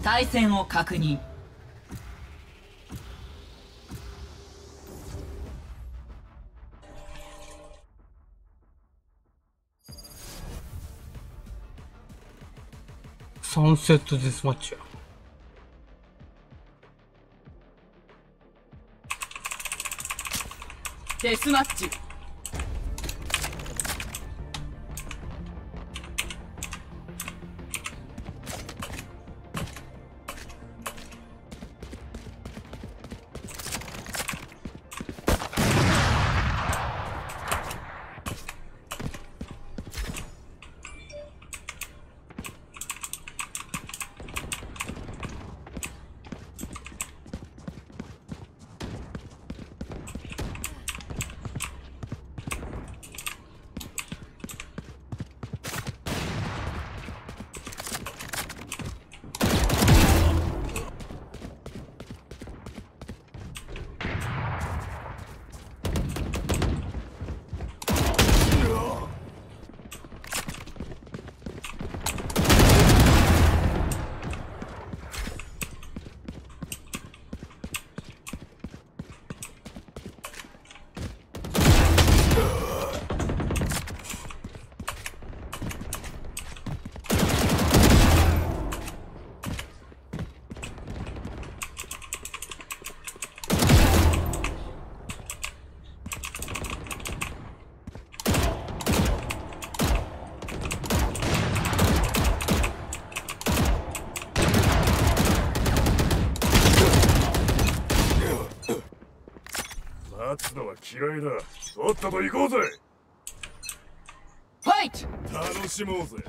対戦を確認。 3セットデスマッチや。 デスマッチ。 待つのは嫌いだ。とっとと行こうぜ。 ファイト。 楽しもうぜ。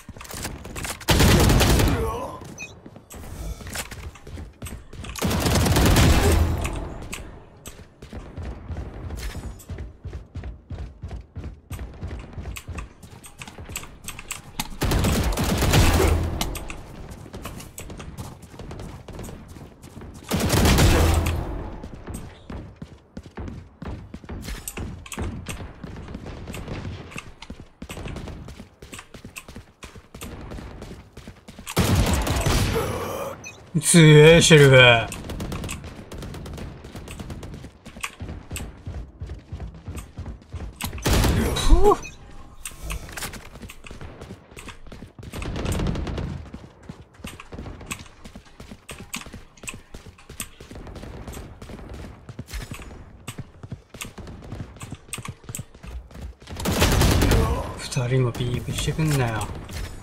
すげえシェルフ。2人もビーブしてくんなよ。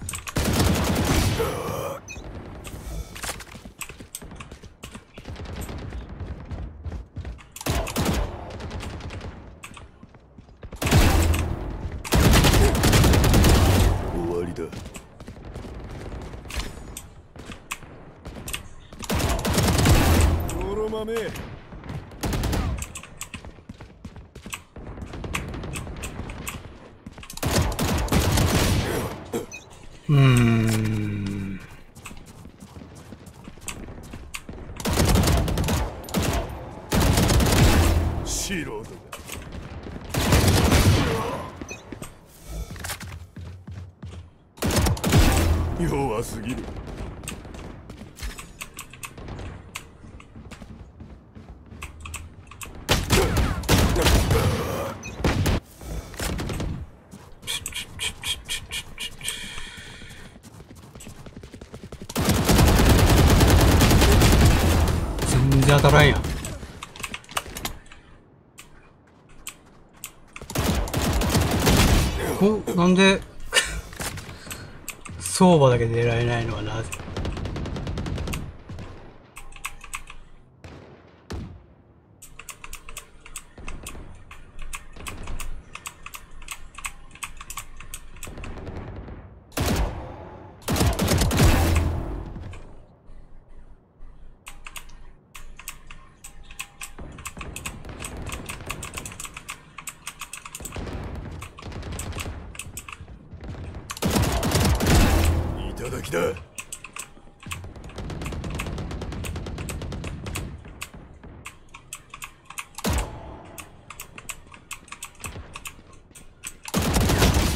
素人だ。弱すぎる。 全然当たらんやん。なんで相場だけ狙えないのはなぜ？ いただきだ。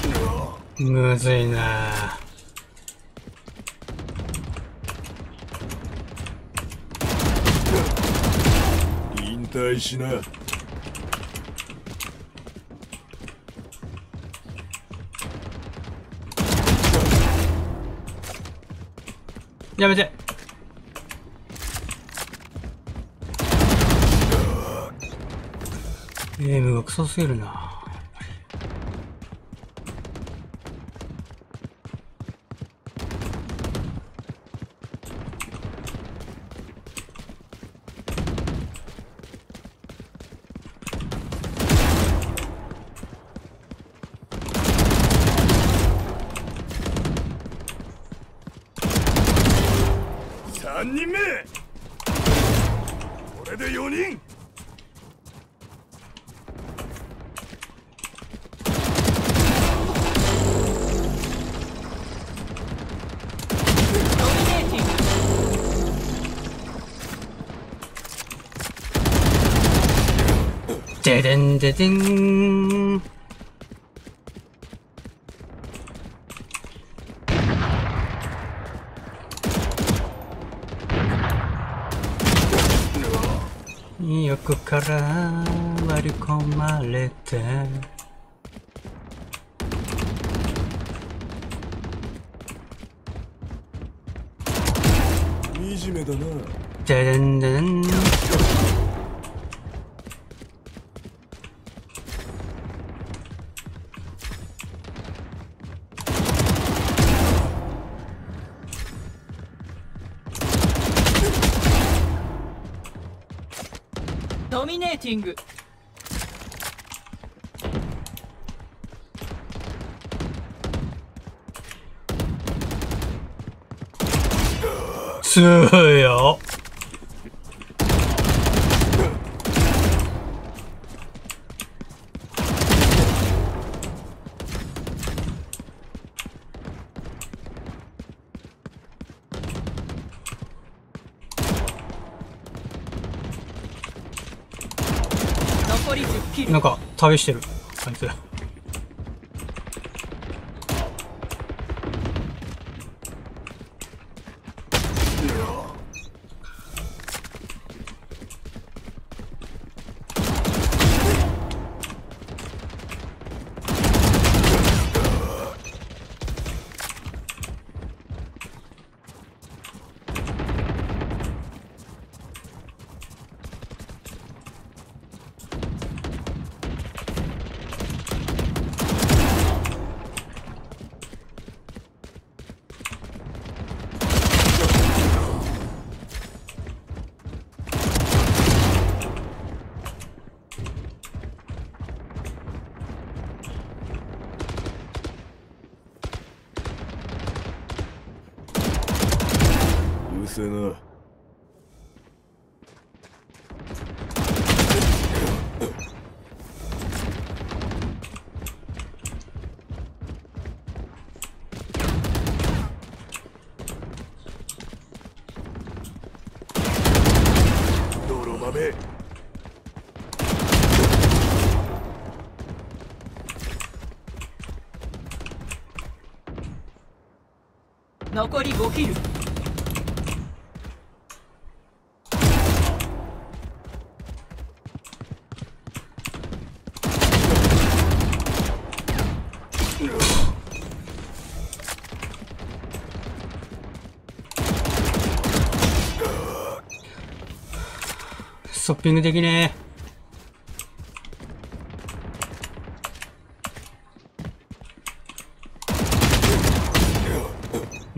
むずいな。 待しな。 やめて。エイムがクソすぎるな。 3人目。これで4人。 ドミネーティング。 ででんででん。横から割り込まれて惨めだな。 ででんででん。 ドミネーティング。 強っ。 残り10キル。 なんか旅してるあいつ。 うせな。泥豆。 残り5キル。 ストッピングできねえ。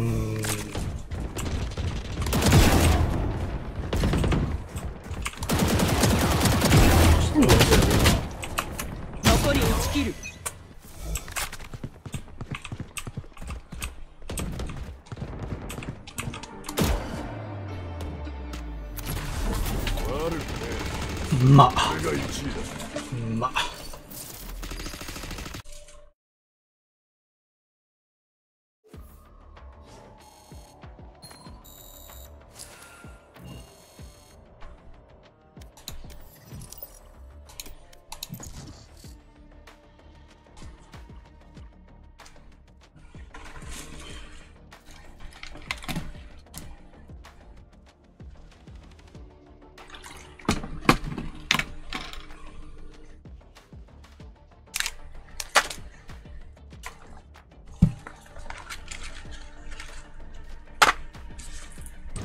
残り1キル。 悪くね。 まあこれが1位だ。 まあ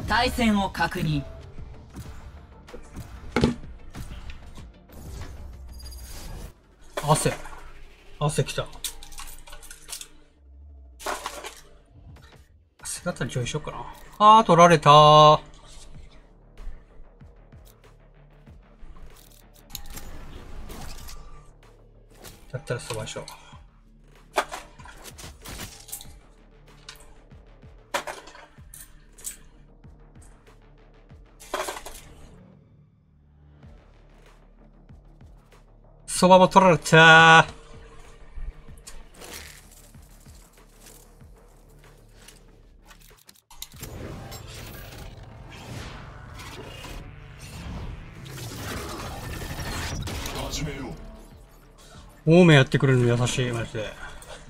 対戦を確認。 汗きた。汗だったら上位しようかな。取られたー。だったらそばでしょう。そばも取られたー。多めやってくれるの優しい、マジで。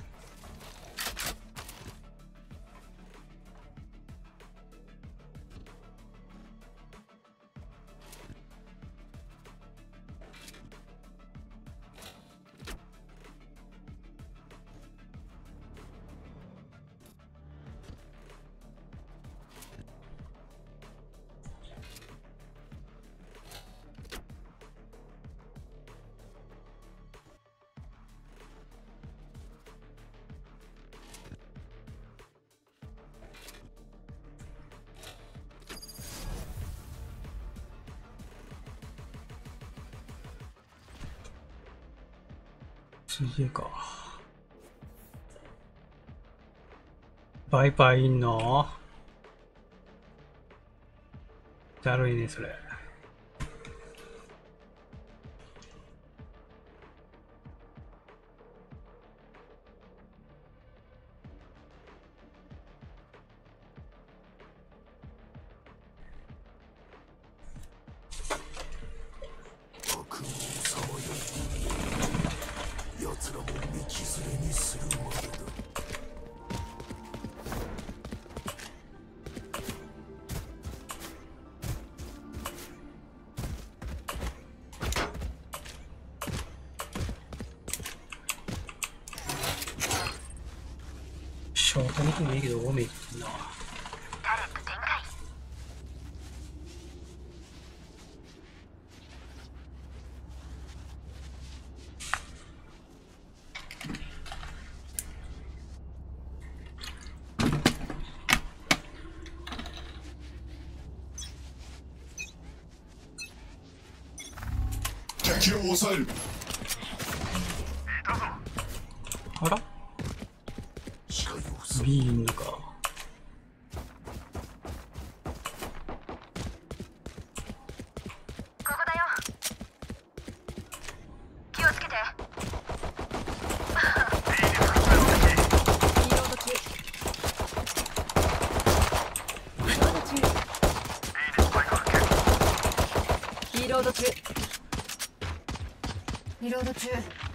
水泳か。バイパイいんの？だるいね、それ。ショート見てもいいけど、多めいってんな。 敵を抑える。 あらビーンのか。ここだよ。気をつけて。リロード中。リロード中。リロード中。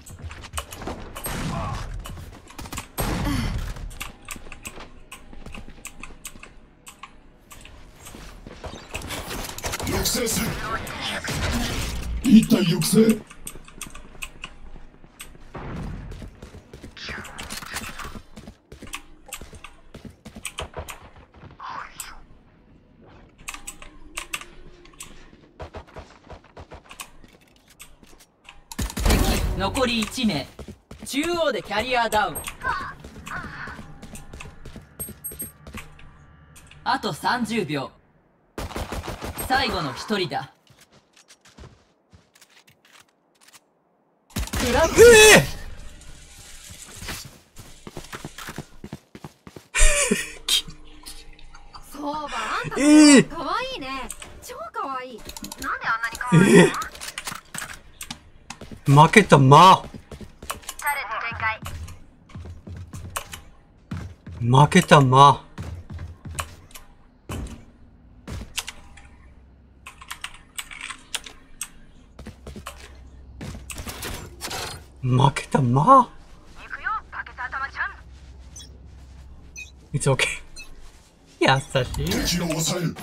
抑制する。一体抑制。 敵残り1名。中央でキャリアダウン。あと30秒。最後の1人だ。クラブそうば、あんたかわいいね。超かわいい。なんであんなにかわいいの？ 負けたま。 タレット展開。 負けたま。負けたま。 行くよ、バケツ頭ちゃん。 It's okay。優しい。 敵を抑える。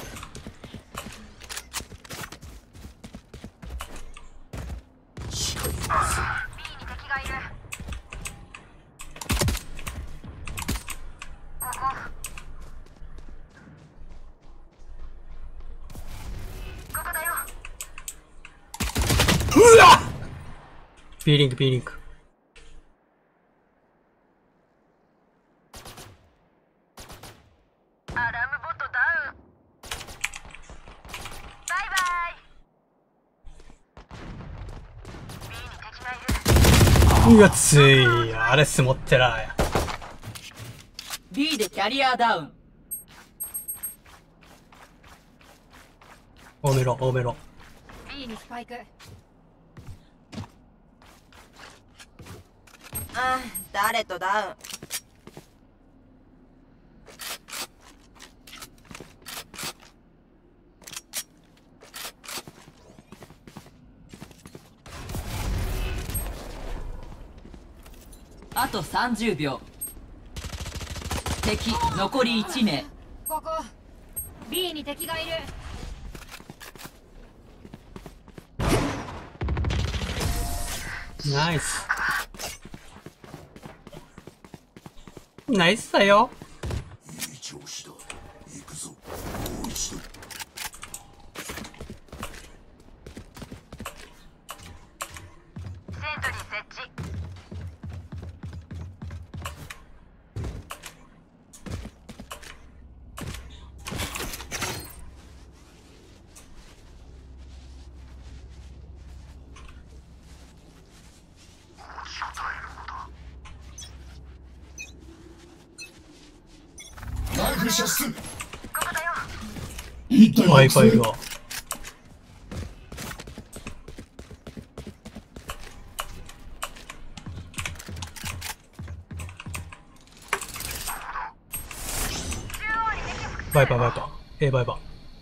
B リンク B リンク。 アラームボットダウン。バイバイ。 B に敵がいる。 うわつい、あれス持ってらや。 B でキャリアダウン。 多めろ多めろ。 B にスパイク。 あ、誰とダウン。 あと30秒。敵残り1名。 ここ B に敵がいる。 ナイスナイスだよ。 いい調子だ。行くぞ。もう一度。 セントリー設置。 ライフ射出。 ここだよ。 一体ワイファイが。バイバーバイバー。バイバー。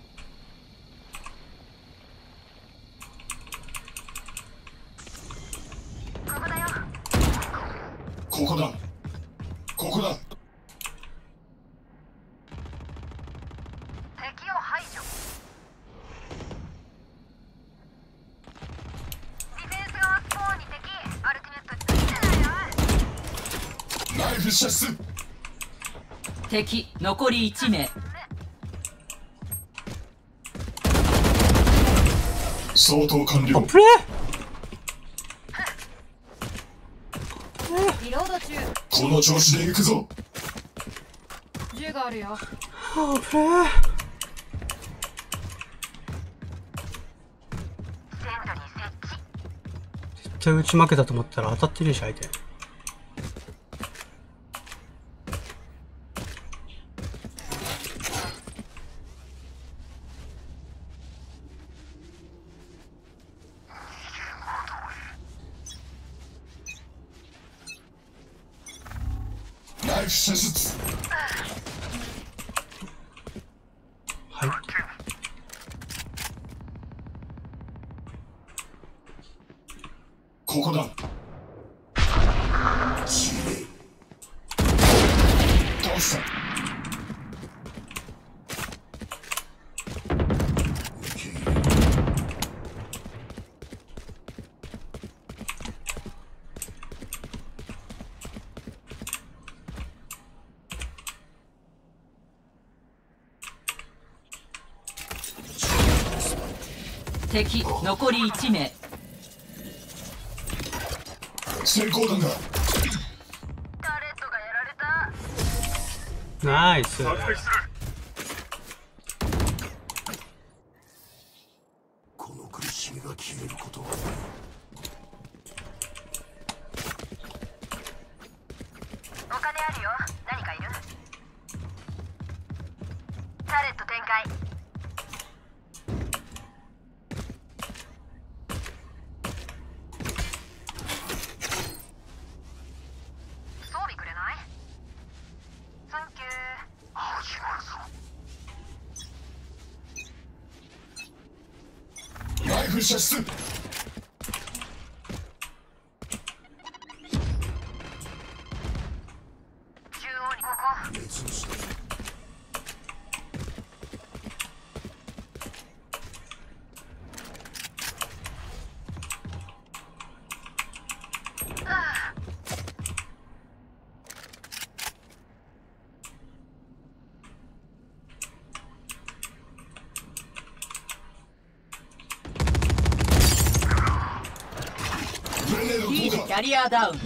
ここだよ。 ここだ。ここだ。 敵を排除。ディフェンス側スポーンに敵。アルティメットついてないよ。 ライフ射出。 敵残り1名。 相当完了。 プレリロード中。 この調子で行くぞ。 銃があるよ。 ープレー。 セントリー設置。 絶対打ち負けたと思ったら当たってるし相手。 ライフ射出。 はい。 ここだ。ちれ。倒した。受け入れ。 敵残り1名。 閃光弾が。 タレットがやられた。 ナイス。 この苦しみが消えることはお金あるよ。何かいる？タレット展開。装備くれない？サンキュー。 ライフ射出。 中央にここ。 滅をした。グレネード投ャリアダウン。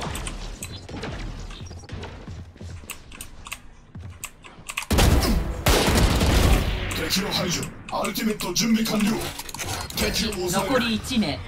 敵を排除。アルティメット準備完了。敵を抑える。 残り1名。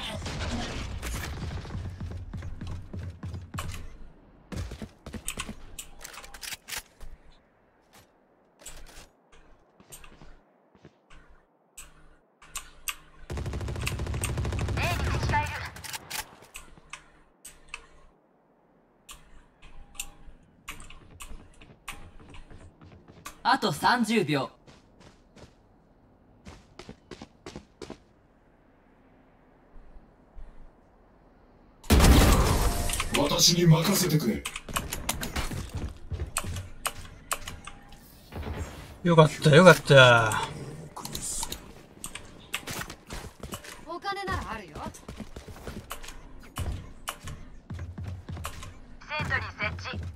あと30秒。 私に任せてくれ。 よかったよかった。 お金ならあるよ。 セントリー設置。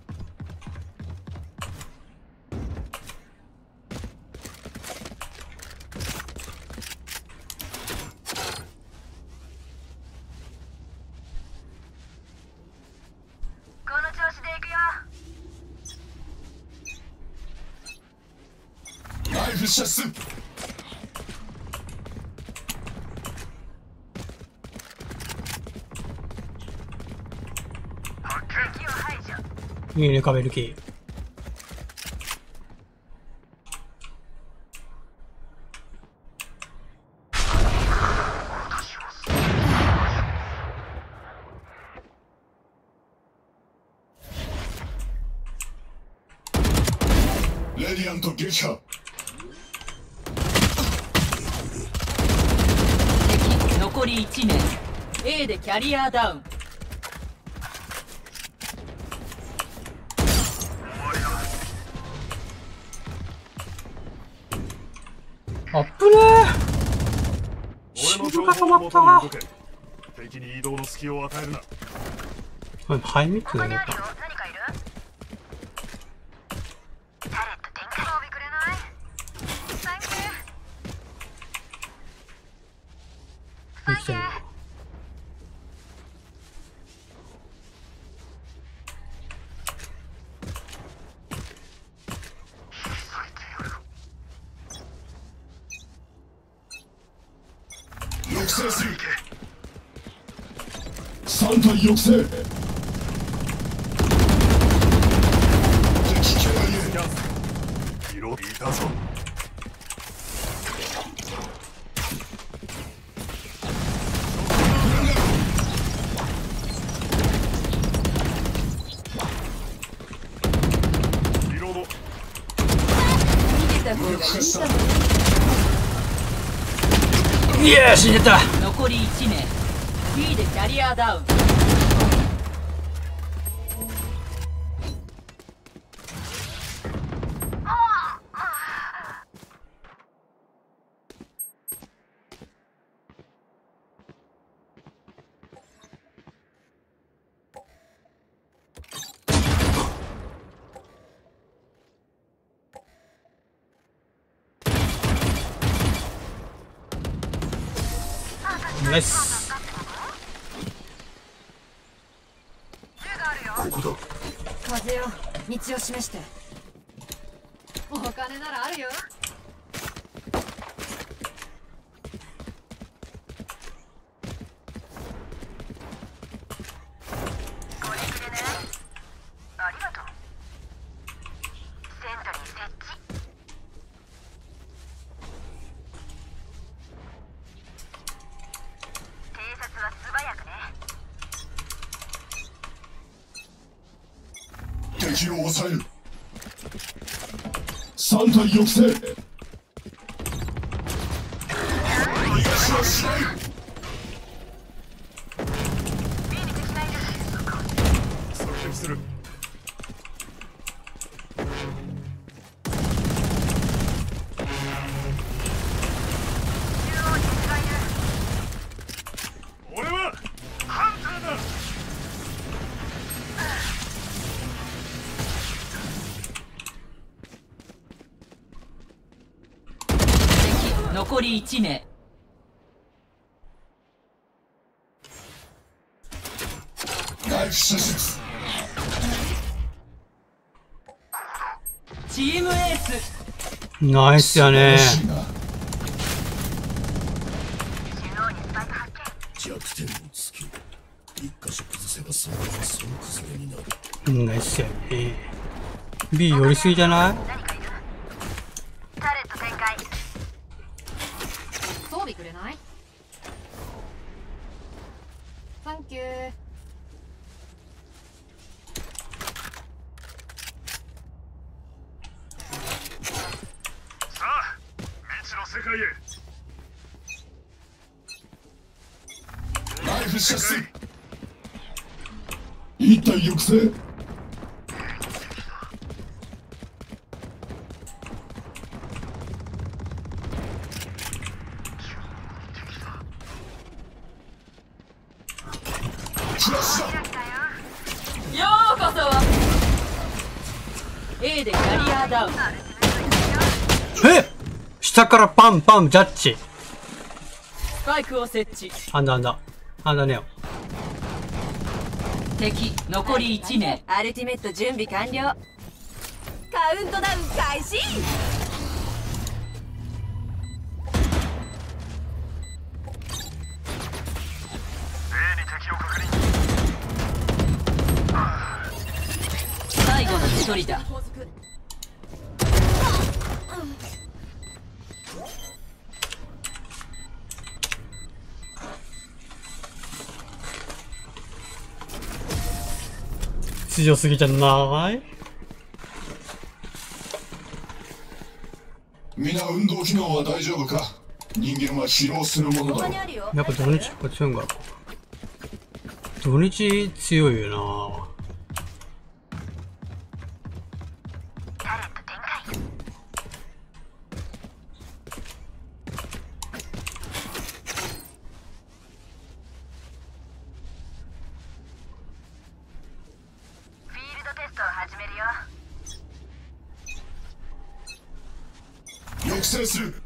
この調子でいくよ。 ライフシャス。 敵を排除。 いいね、カメルキー。 レディアント撃破。 敵残り1名。 A でキャリアダウン。 あっぶねー。 俺の情シールが止報をまっ元に動た。 け。敵に移動の隙を与えるな。 ハイミックここにあるよ。 なのか。 何かいる？タレット展開。装備くれない？サンキュー。 生きてるな。 抑制する。3体抑制。敵キャラへ。 キャンセル。色いたぞ。リロード。 逃げた方がいいかも。 いやー、死んでた。 残り1名。 B でキャリアダウン。 ナイス。 ここだ。 風よ、道を示して。お金ならあるよ。 これくれね。ありがとう。セントリー設置。偵察は素早くね。 敵を抑える。3体抑制。逃がしはしない。 B に敵がいる。 狙撃する。 中央に敵がいる。 俺はハンターだ。 敵残り1名。 ナイフ射術。 チームエース。 ナイスやね。 素晴らしいな。 中央にスパイク発見。 弱点を突き一箇所崩せばそのままその崩れになる。 ナイスやね。B 寄りすぎじゃない？ 何かいる？タレット展開。 装備くれない？サンキュー。 さあ未知の世界へ。 ライフ射出。一体抑制。フラッシュだ。 ようこそ。 A でキャリアダウン。 え、下からパンパンジャッジ。 スパイクを設置。 あんだあんだ。あんだねよ。 敵残り1名。 アルティメット準備完了。カウントダウン開始。 A に敵を確認。 最後の1人だ。 強すぎじゃない？ 皆運動機能は大丈夫か？人間は疲労するものだろう。 他にあるよ。 やっぱ土日こっちの方が土日強いよな。 タレット展開。フィールドテストを始めるよ。 抑制する。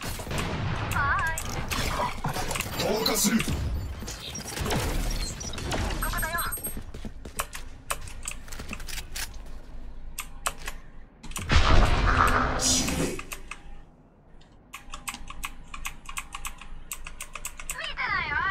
投下する。 ここだよ。見てないよ。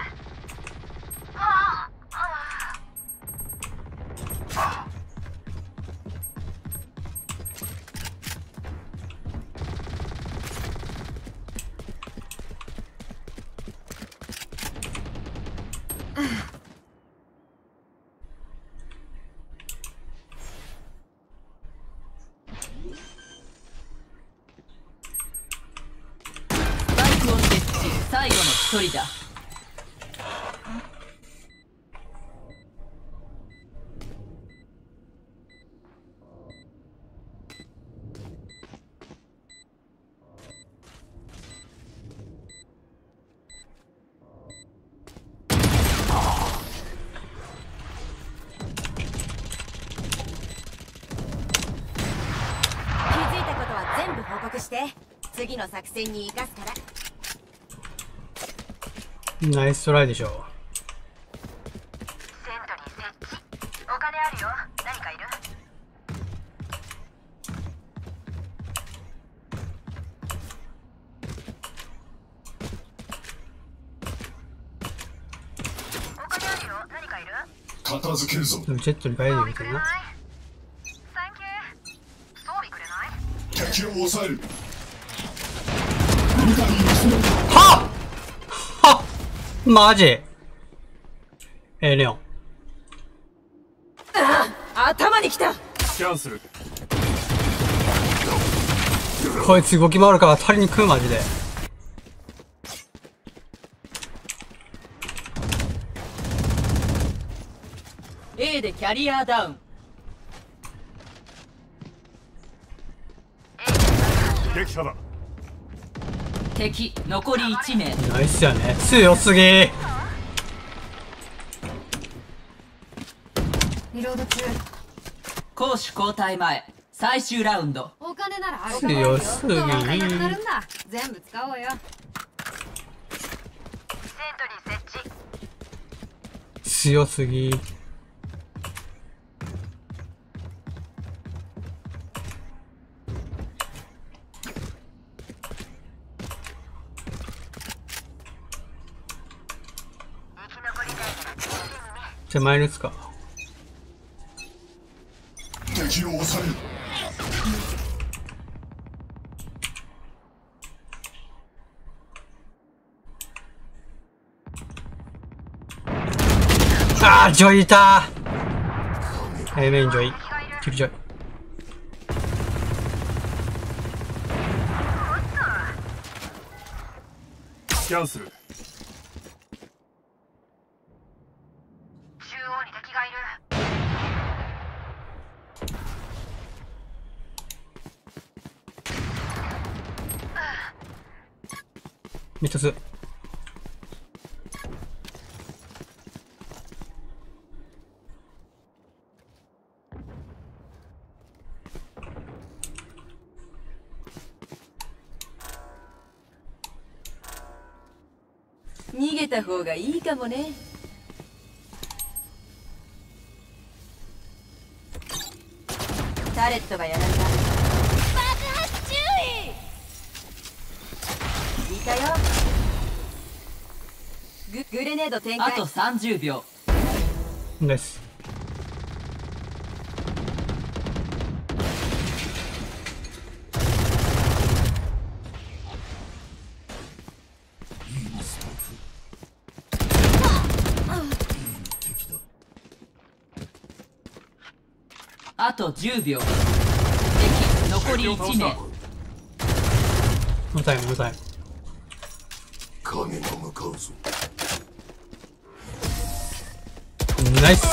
スパイクを設置。最後の1人だ。 気づいたことは全部報告して。次の作戦に生かすから。 ナイストライでしょ。 セントリー設置。お金あるよ。何かいる？お金あるよ。何かいる？ 片付けるぞ。 でもジェットに帰るよみたいな。 くれない？サンキュー。装備くれない？ 敵を抑える。二体抑制。 はっはっマジレオン。 頭に来た。 キャンセル。 こいつ動き回るから当たりに来るマジで。 A でキャリアダウン。 撃破だ。 敵残り1名。 ナイスやね。強すぎ。 リロード中。 攻守交代前。最終ラウンド。 お金ならある。 強すぎ。 どうなるんだ。全部使おうよ。 セントリー設置。 強すぎ。 じゃあマイナスか。 敵を抑える。 ああ、ジョイいたー。メインジョイ。キルジョイ。 スキャンする。 中央に敵がいる。 3つ。 逃げた方がいいかもね。タレットがやられた。爆発注意。いたよ。グレネード展開。 あと30秒。 です。 あと10秒。敵残り1名。 無タイム無タイム。 影が向かうぞ。 ナイス。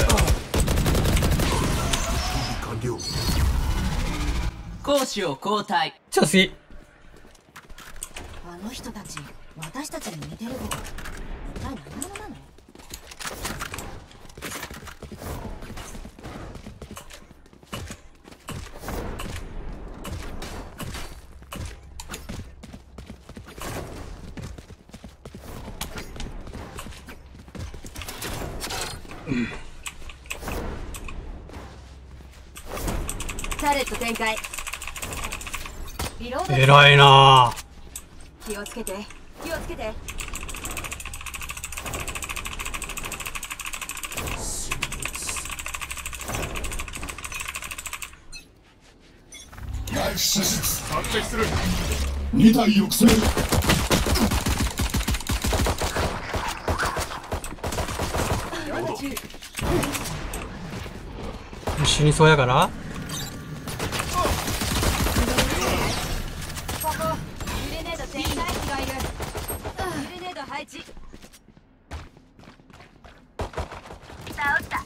完了。 攻守を交代。 ちょっと次。 あの人たち、私たちに似てるけど、一体何者なの？タレット展開。リロード。 偉いなぁ。 気をつけて、気をつけて。 ナイフ射出。 発敵する。 2体抑制。 死にそうやから。 ここ、グレネード展開。機がいる。グレネード配置。 倒した。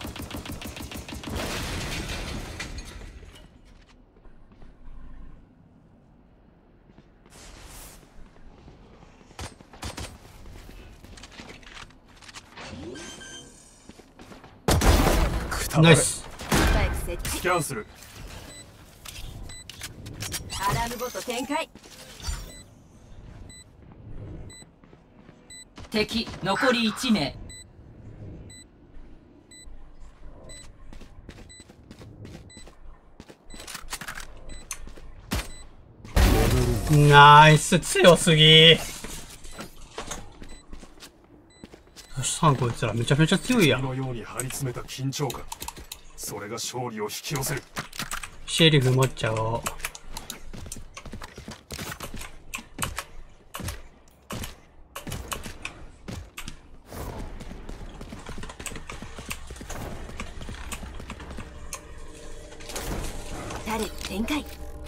ナイス。 スパイク設置。 スキャンする。 アラームボット展開。 敵残り1名。 ナイス。強すぎ。3個いったらめちゃめちゃ強いやん。 このように張り詰めた緊張感、それが勝利を引き寄せる。 シェリフ持っちゃおう。 タレット展開。考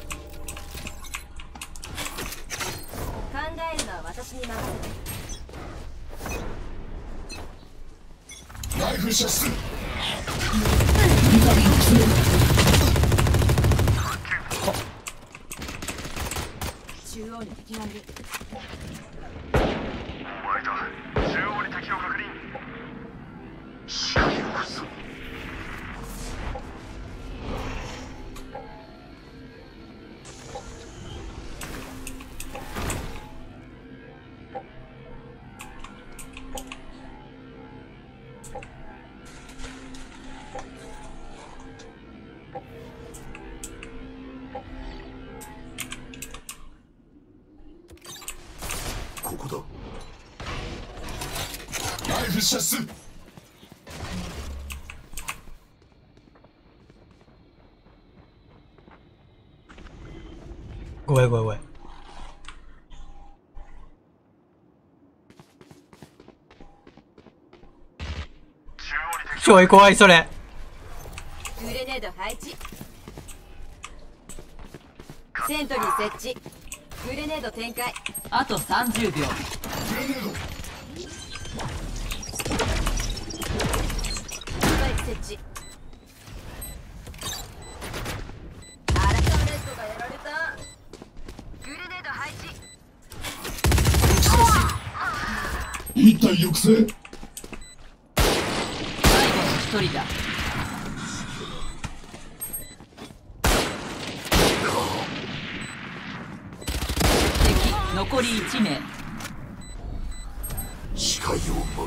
えるのは私に任せて。 ナイフ射出。2体抑制。 中央に敵がいる。 お前だ。中央に敵を確認。視界を越す。 ここだ。ナイフ射出。 ごめんごめんごめん。ちょい怖いそれ。 グレネード配置。セントリー設置。グレネード展開。 あと30秒。 グレネード。 スパイク設置。アラカンレッドがやられた。 グレネード配置。 一体抑制。 最後の一人だ。敵残り1名。 視界を奪う。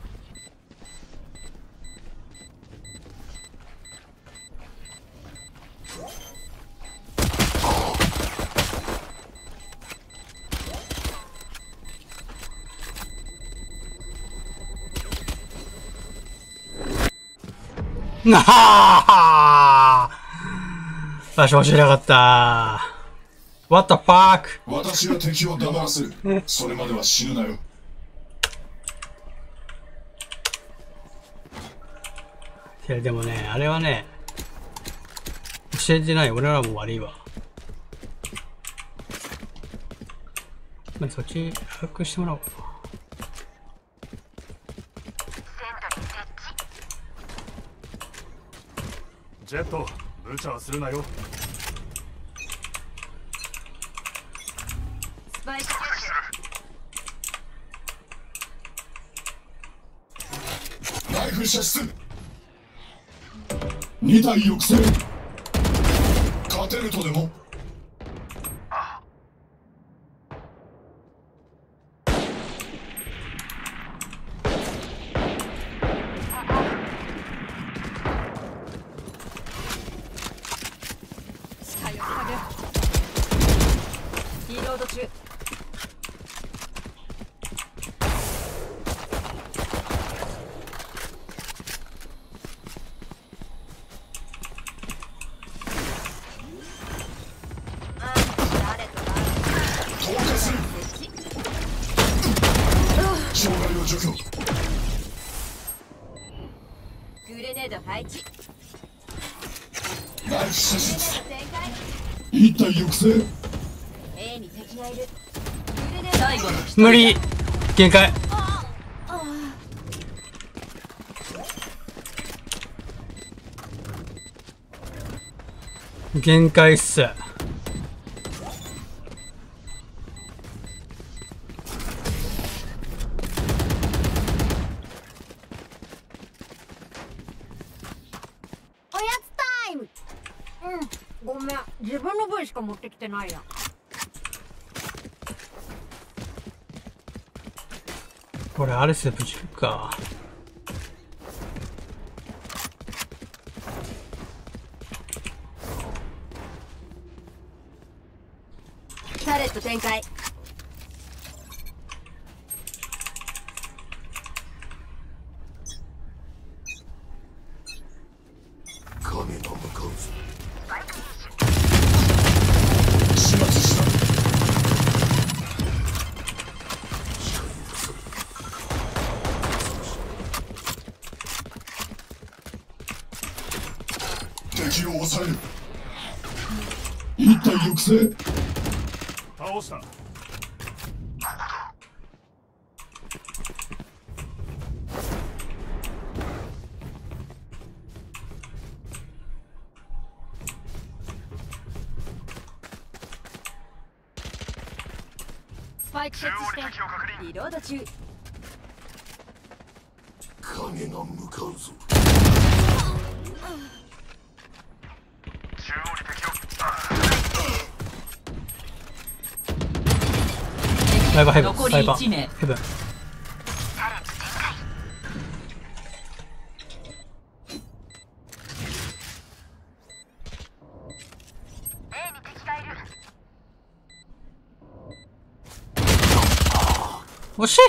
なはー。わし教えなかった。What the fuck? 私が敵を黙らせる。それまでは死ぬなよ。 いやでもね、あれはね、教えてない俺らも悪いわ。まあ、そっち把握してもらおうかな。 ジェット、無茶はするなよ。 スパイク設置。 ライフ射出。2体抑制。勝てるとでも。 視界を塞ぐ。リロード中。 投下する。障害を除去。 グレネード配置。 ライフ射出。 展開。 一体抑制。 A に敵がいる。グレネード最後の一人だ。 無理。限界。限界っす。 おやつタイム。ごめん、自分の分しか持ってきてないや。 これアレスでぶちるか。 タレット展開。 影が向かうぞ。始末した。敵を抑える。一体抑制。 倒した。 スパイク設置して。 敵を確認。 リロード中。 影が向かうぞ。 中央に敵を。 サイバーヘブン、 残りサイバ 1名ー。ヘブン。惜しい。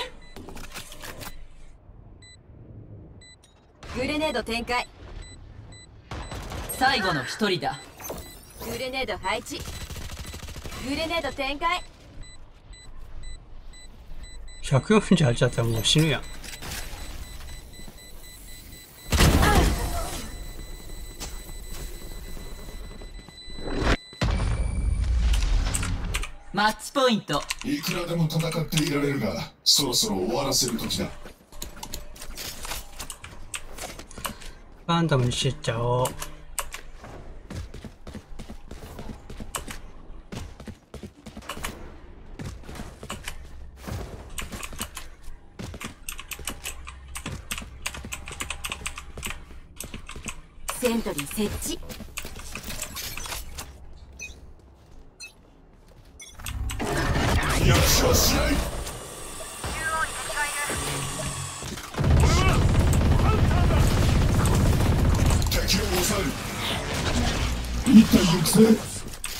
グレネード展開。 最後の一人だ。 グレネード配置。 グレネード展開。 148だったらもう死ぬやん。 マッチポイント。 いくらでも戦っていられるが、そろそろ終わらせる時だ。 ガンダムにしてっちゃおう。 セントリー設置。 役所はしない。敵を抑える。一体抑制。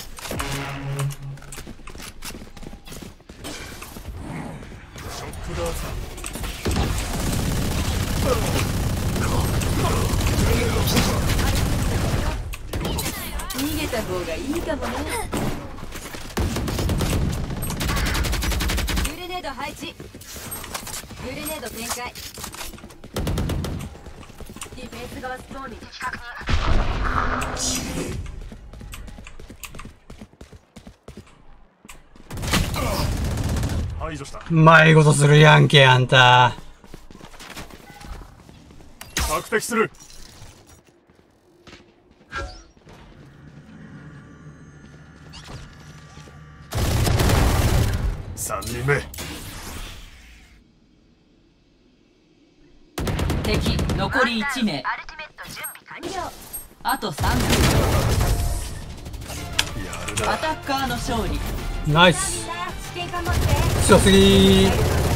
逃げた方がいいかもね。グレネード配置。グレネード展開。ディフェンス側スポーンに敵確認。 排除した。 迷子とするやんけ、あんた。 索敵する。3人目。 敵残り1名。 アルティメット準備完了。 あと3分。 やるな。 アタッカーの勝利。 ナイス。 試験頑張って。 強すぎー。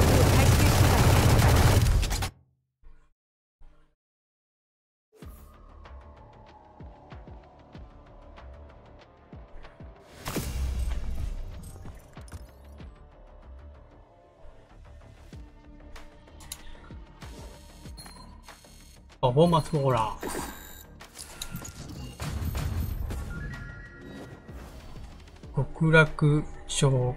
パフォーマンスもほら。極楽症。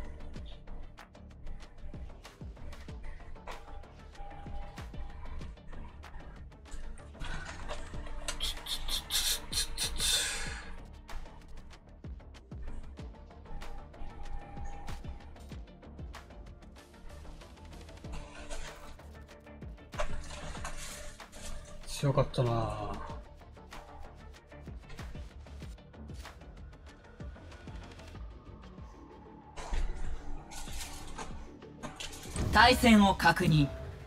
強かったなぁ。 対戦を確認。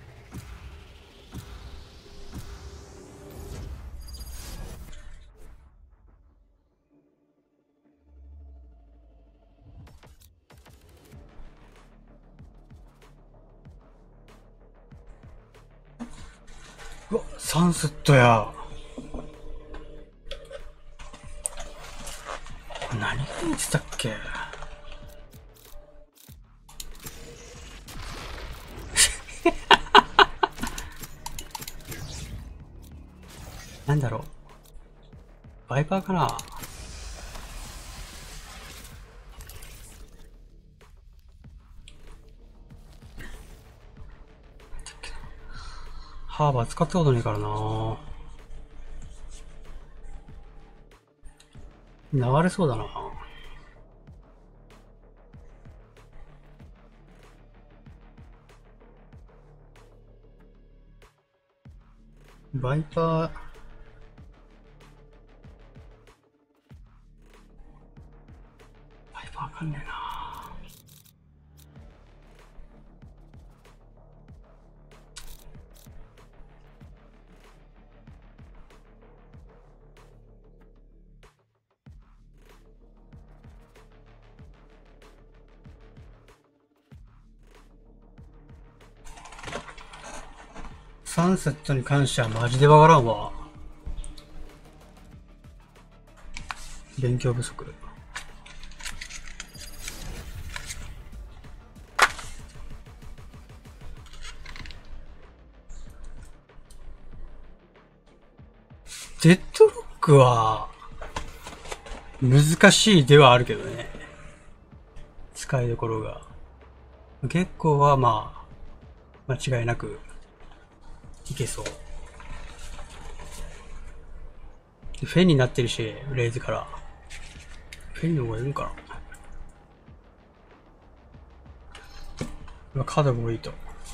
うわ、サンセットや。何が言ってたっけ。なんだろう。バイパーかな。ハーバー使ったことないからな。流れそうだな。バイパー。バイパーわかんねえな。サンセットに関してはマジでわからんわ。勉強不足。デッドロックは難しいではあるけどね。 使いどころが。結構はまあ、間違いなくいけそう。フェンになってるし、レイズから。フェンの方がいるんかな。カードもいいと。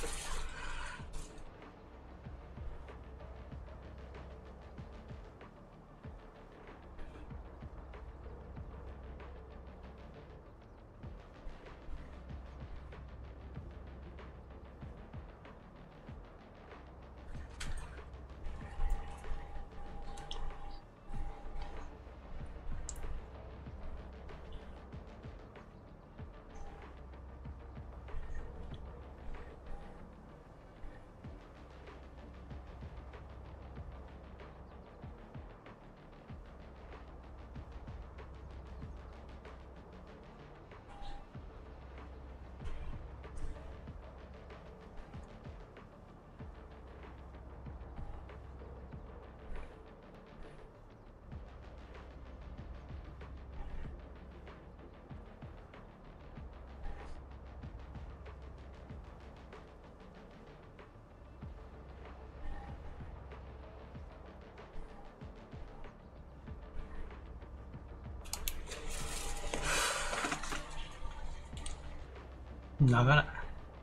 長い。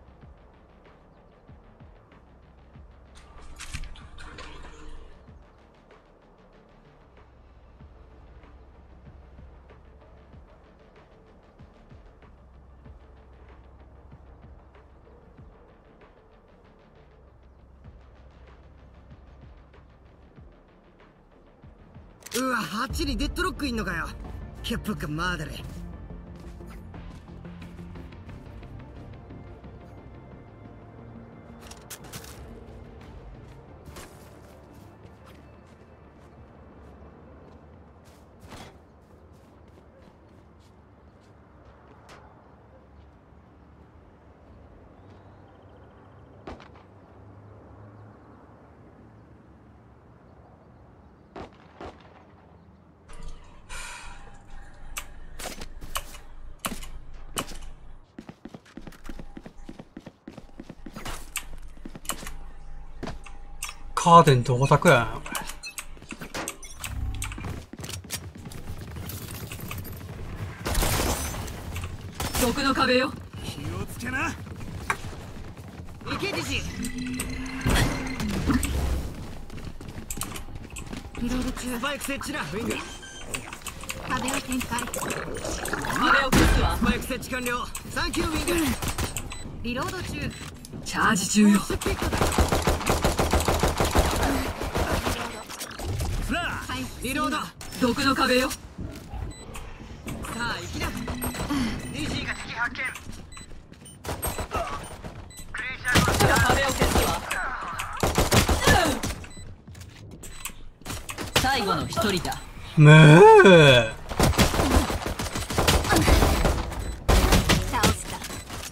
うわ、あっちにデッドロックいんのかよ。ケップかマーダレ。 カーテン同卓やな、これ。 毒の壁よ。 気をつけな。行けディジ。 リロード中。 スパイク設置だ、ウィング。 壁を展開。 壁を消すわ。 スパイク設置完了。サンキューウィング。 リロード中。 チャージ中よ。 シュピットだ。フラー。リロード。 毒の壁よ。 さあ行きな。 ディジーが敵発見。クレイジャーゴーストだ。 壁を消すわ。最後の一人だ。 むー。 倒した。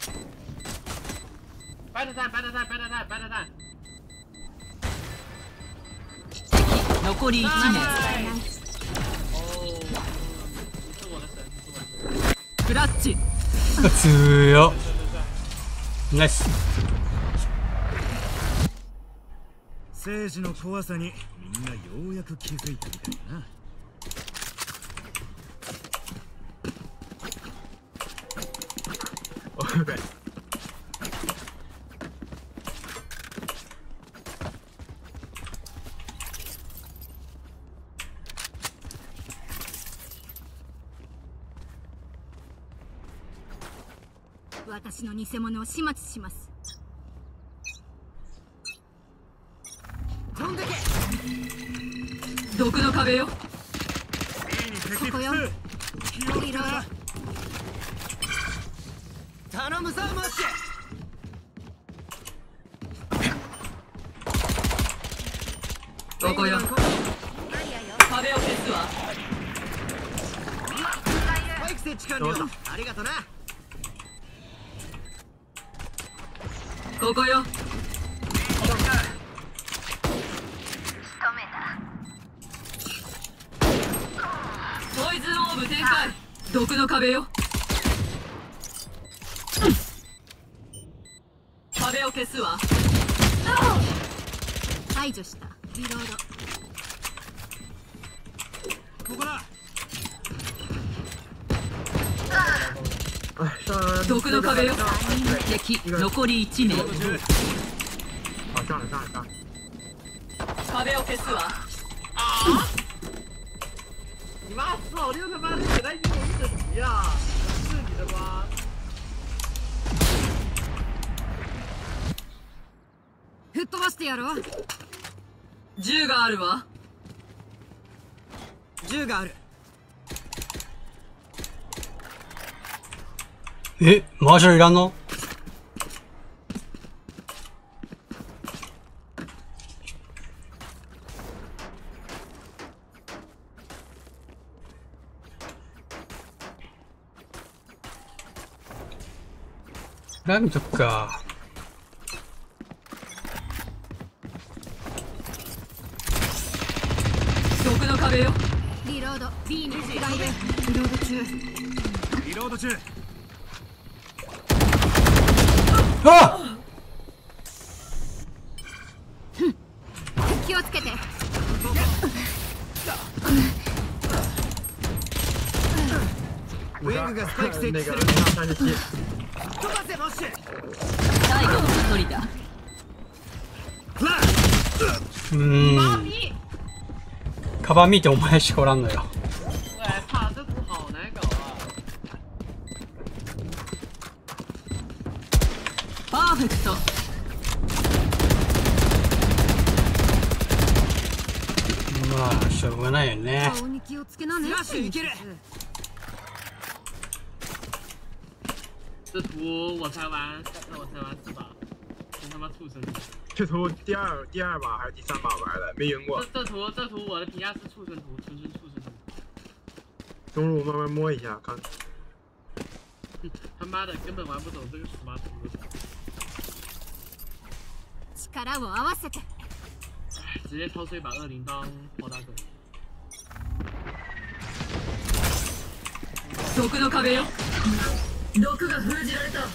敵残り1名。クラッチ。 強っ。ナイス。 政治の怖さにみんなようやく気づいたみたいな。 私の偽物を始末します。 飛んでけ。 毒の壁よ。 ここよ。リロー頼むさ、マッシュ。 ここよ。壁を消すわ。 スパイク設置完了。ありがとな。 ここよ。 仕留めた。 ポイズンオーブ展開。毒の壁よ。 消すわ。 排除した。リロード。 ここだ。 毒の壁よ。敵残り1名。壁を消すわ。 你妈操！六他妈的给他一种死呀！是你的吗？ 吹っ飛ばしてやろう。 銃があるわ。 銃がある。 え、マーシャルいらんの？ラミとか。 毒の壁よ。 リロード。B に敵がいる。リロード中。 リロード中。 あっ！ 気をつけて。 ウィングがスパイク設置する。飛ばせマッシュ。 最後の1人だ。 カバン見てお前しかおらんのよ。 操，这图好难搞啊！ パーフェクト。 まあしょうがないよね。 顔に気をつけなね。 スラッシュいける。 这图我才玩，那我才玩4把，真他妈畜生！ 这图第二把还是第3把玩的，没赢过。 这图我的评价是畜生图，纯畜生图。 中路慢慢摸一下看。 他妈的根本玩不懂这个死妈图。 力を合わせて。 直接掏出一把20当炮打狗。 毒の壁よ。毒が封じられた。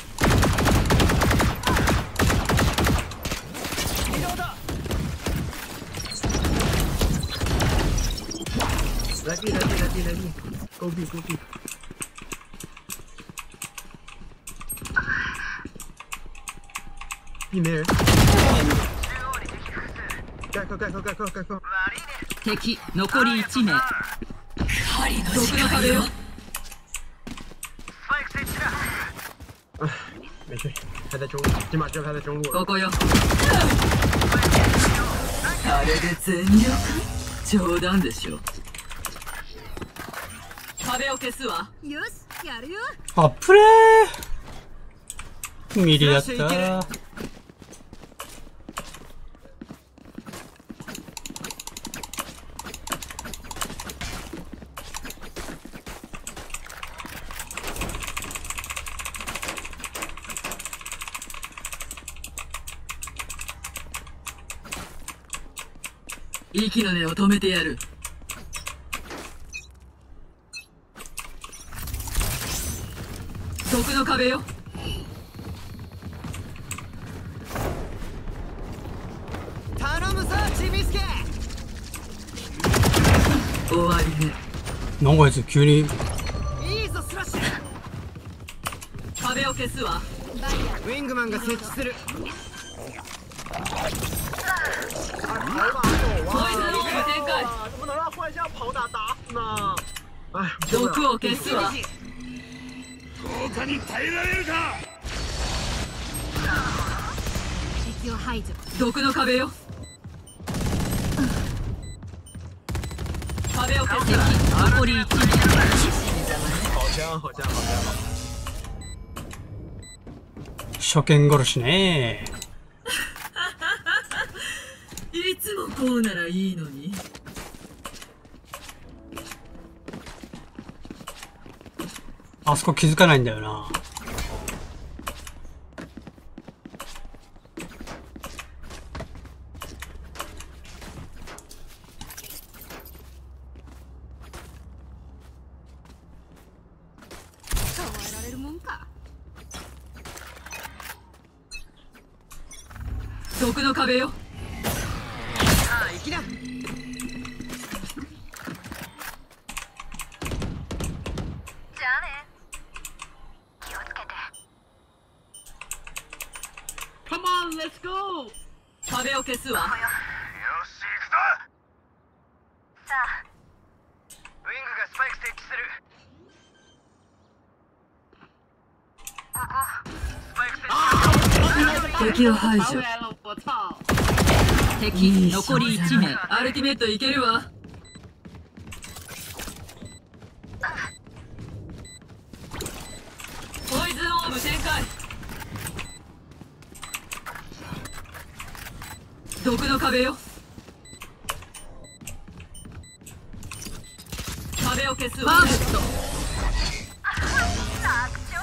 リロード。 来 B，Go B。B 没人。盖扣。 敵残り1名。毒の壁よ。 没事，还在中路，金马知道他在中路了。 ここよ。あれで全力？冗談でしょ。壁を消すわ。 よし、やるよ。 あっぷれー。ミリだった。 息の根を止めてやる。毒の壁よ。 頼むぞちびすけ。 終わりね。 なんかあいつ急に。 いいぞスラッシュ。 壁を消すわ。 ウィングマンが設置する。 ポイズンオーブ展開。 怎么能让幻象跑打死呢？哎， 毒を消すわ。 効果に耐えられるか。 敵を排除。 毒の壁よ。壁を消す敵残り1名。 好枪。 初見殺しね。 いつもこうならいいのに。 あそこ気づかないんだよな。 捕まえられるもんか。 毒の壁よ。 さあ行きな。 じゃあね。気をつけて。 Come on, let's go. 壁を消すわ。 よし行くぞ。 さあ、 ウィングがスパイク設置する。 ここスパイク設置。 敵を排除。 回来了，我操！ 敵残り1名。アルティメットいけるわ。ポイズンオーブ展開。毒の壁よ。壁を消すわ。パーフェクト。 楽勝。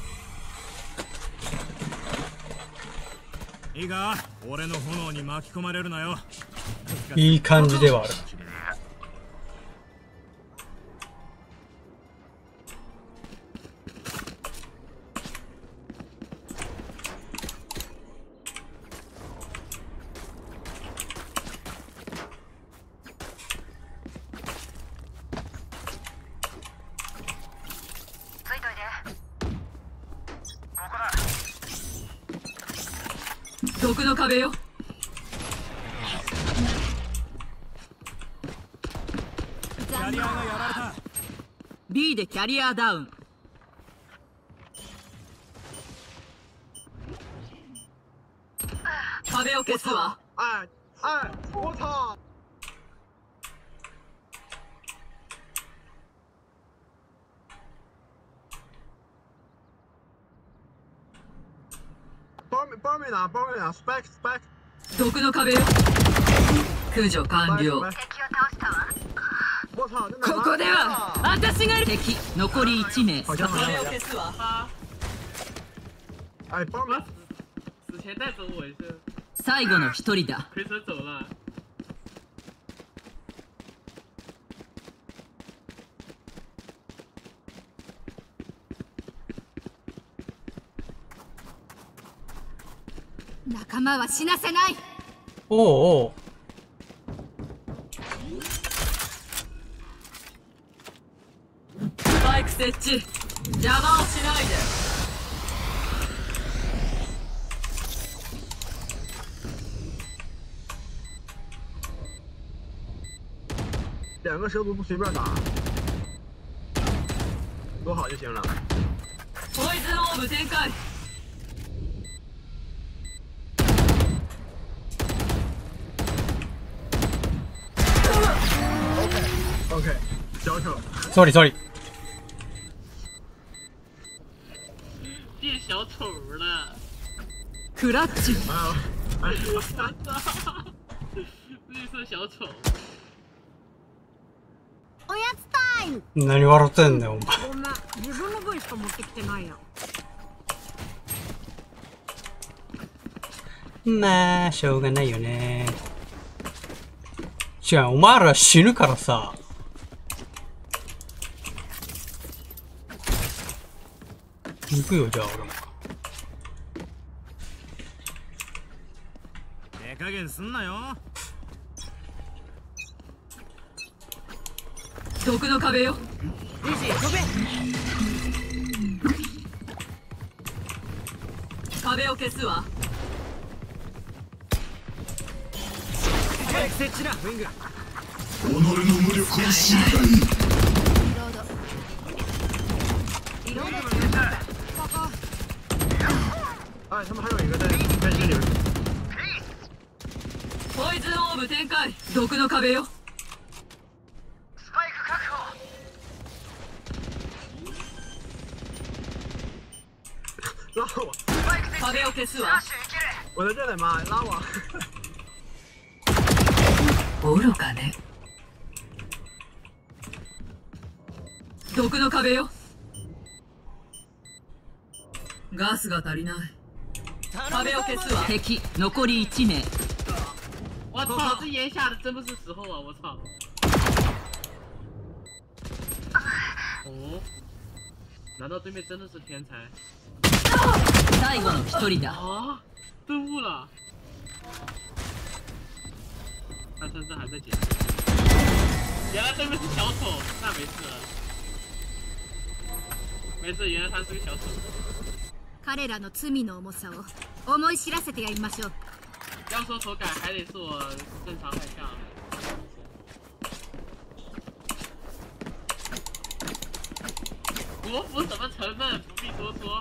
いいか、俺の炎に巻き込まれるなよ。 いい感じではある。 ついといて。 ここだ。 毒の壁よ。 キャリアがやられた。 B でキャリアダウン。壁を消すわ。 哎哎，我操！包面拿，spec。 毒の壁よ。駆除完了。 敵を倒したわ。 我操！ ここでは私が敵残り1名。 好像壁を消すわ。 哎，包面。 死前带走我一下， 最後の1人だ。 亏损走了。 仲間は死なせない。 おうおう。 スパイク設置。邪魔をしないで。 两个蛇毒不随便打，躲好就行了。 ポイズンオーブ展開。 OK，小丑。 ソリソリ。 变小丑了。 クラッチ。 哎， 绿色小丑。 おやつタイム。 何笑ってんだよ、お前。 ごめん、自分の分しか持ってきてないや。 まあ、しょうがないよね。違う、お前ら死ぬからさ。行くよ、じゃあ俺も。 手加減すんなよ。 毒の壁よ。 リジ飛べ。 壁を消すわ。 スパイク設置だ、ウィング。 己の無力を知りたい。 哎，他们还有一个在这里。 ポイズンオーブ展開。毒の壁よ。 スパイク確保。 拉我！ 壁を消すわ。 我在这里吗？拉我！ 愚かね。毒の壁よ。ガスが足りない。壁を消すわ。敵残り1名。 我操，这烟下的真不是时候啊！我操。哦，难道对面真的是天才？ 最後の1人だ。 啊，顿悟了。 他甚至还在解释。原来对面是小丑，那没事了。没事，原来他是个小丑。 彼らの罪の重さを思い知らせてやりましょう。 要说手感，还得是我正常在下。国服什么成分不必多说。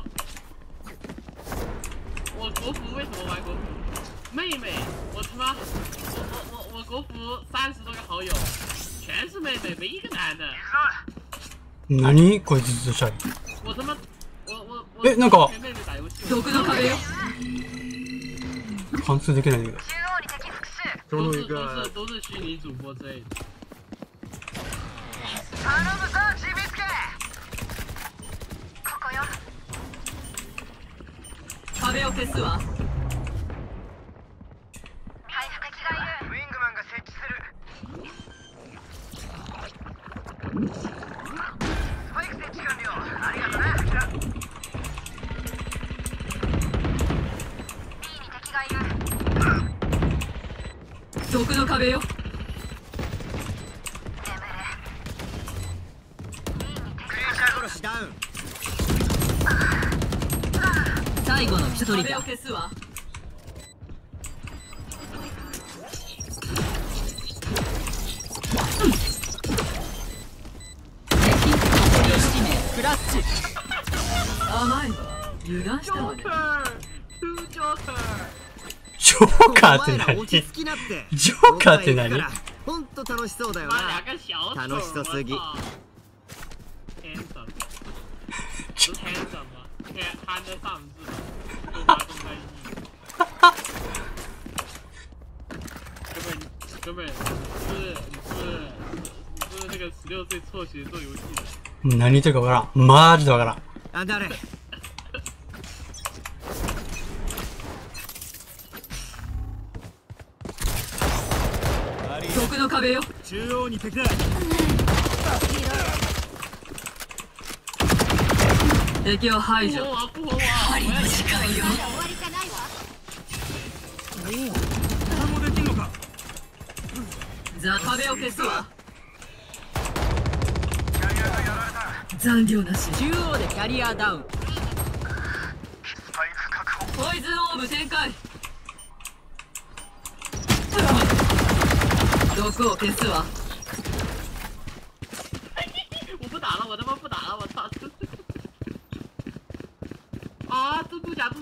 我国服为什么玩国服？妹妹，我他妈，我国服30多个好友，全是妹妹，没一个男的。 何こいつずっとしたい。 我他妈， え、なんか跟妹妹打游戏。 毒の壁よ。 貫通できないんだけど。 都是虚拟主播之类的。 頼むぞちびすけ。ここよ。 壁を消すわ。 回復機がいる。ウィングマンが設置する。スパイク設置完了。ありがとね。B に敵がいる。 毒の壁よ。最後の一人だ。壁を消すわ。クラッチ。甘いわ。油断したわね。 ジョーカーって何？ジョーカーって何？ ほんと楽しそうだよな。楽しそうすぎ。 看得上字，都发动态意义。根本你是那个16岁辍学做游戏的。 何言ってるかわからん。マジでわからん。 あ、誰？ 毒の壁よ。 中央に敵だ。 敵を排除。 針の時間よ。 終わりじゃないわ。おお、これもできんのか。 ザ壁を消すわ。残業なし。 中央でキャリアダウン。 ポイズンオーブ展開。毒を消すわ。 我不打了，我他妈不打了，我操！啊，猪猪假猪！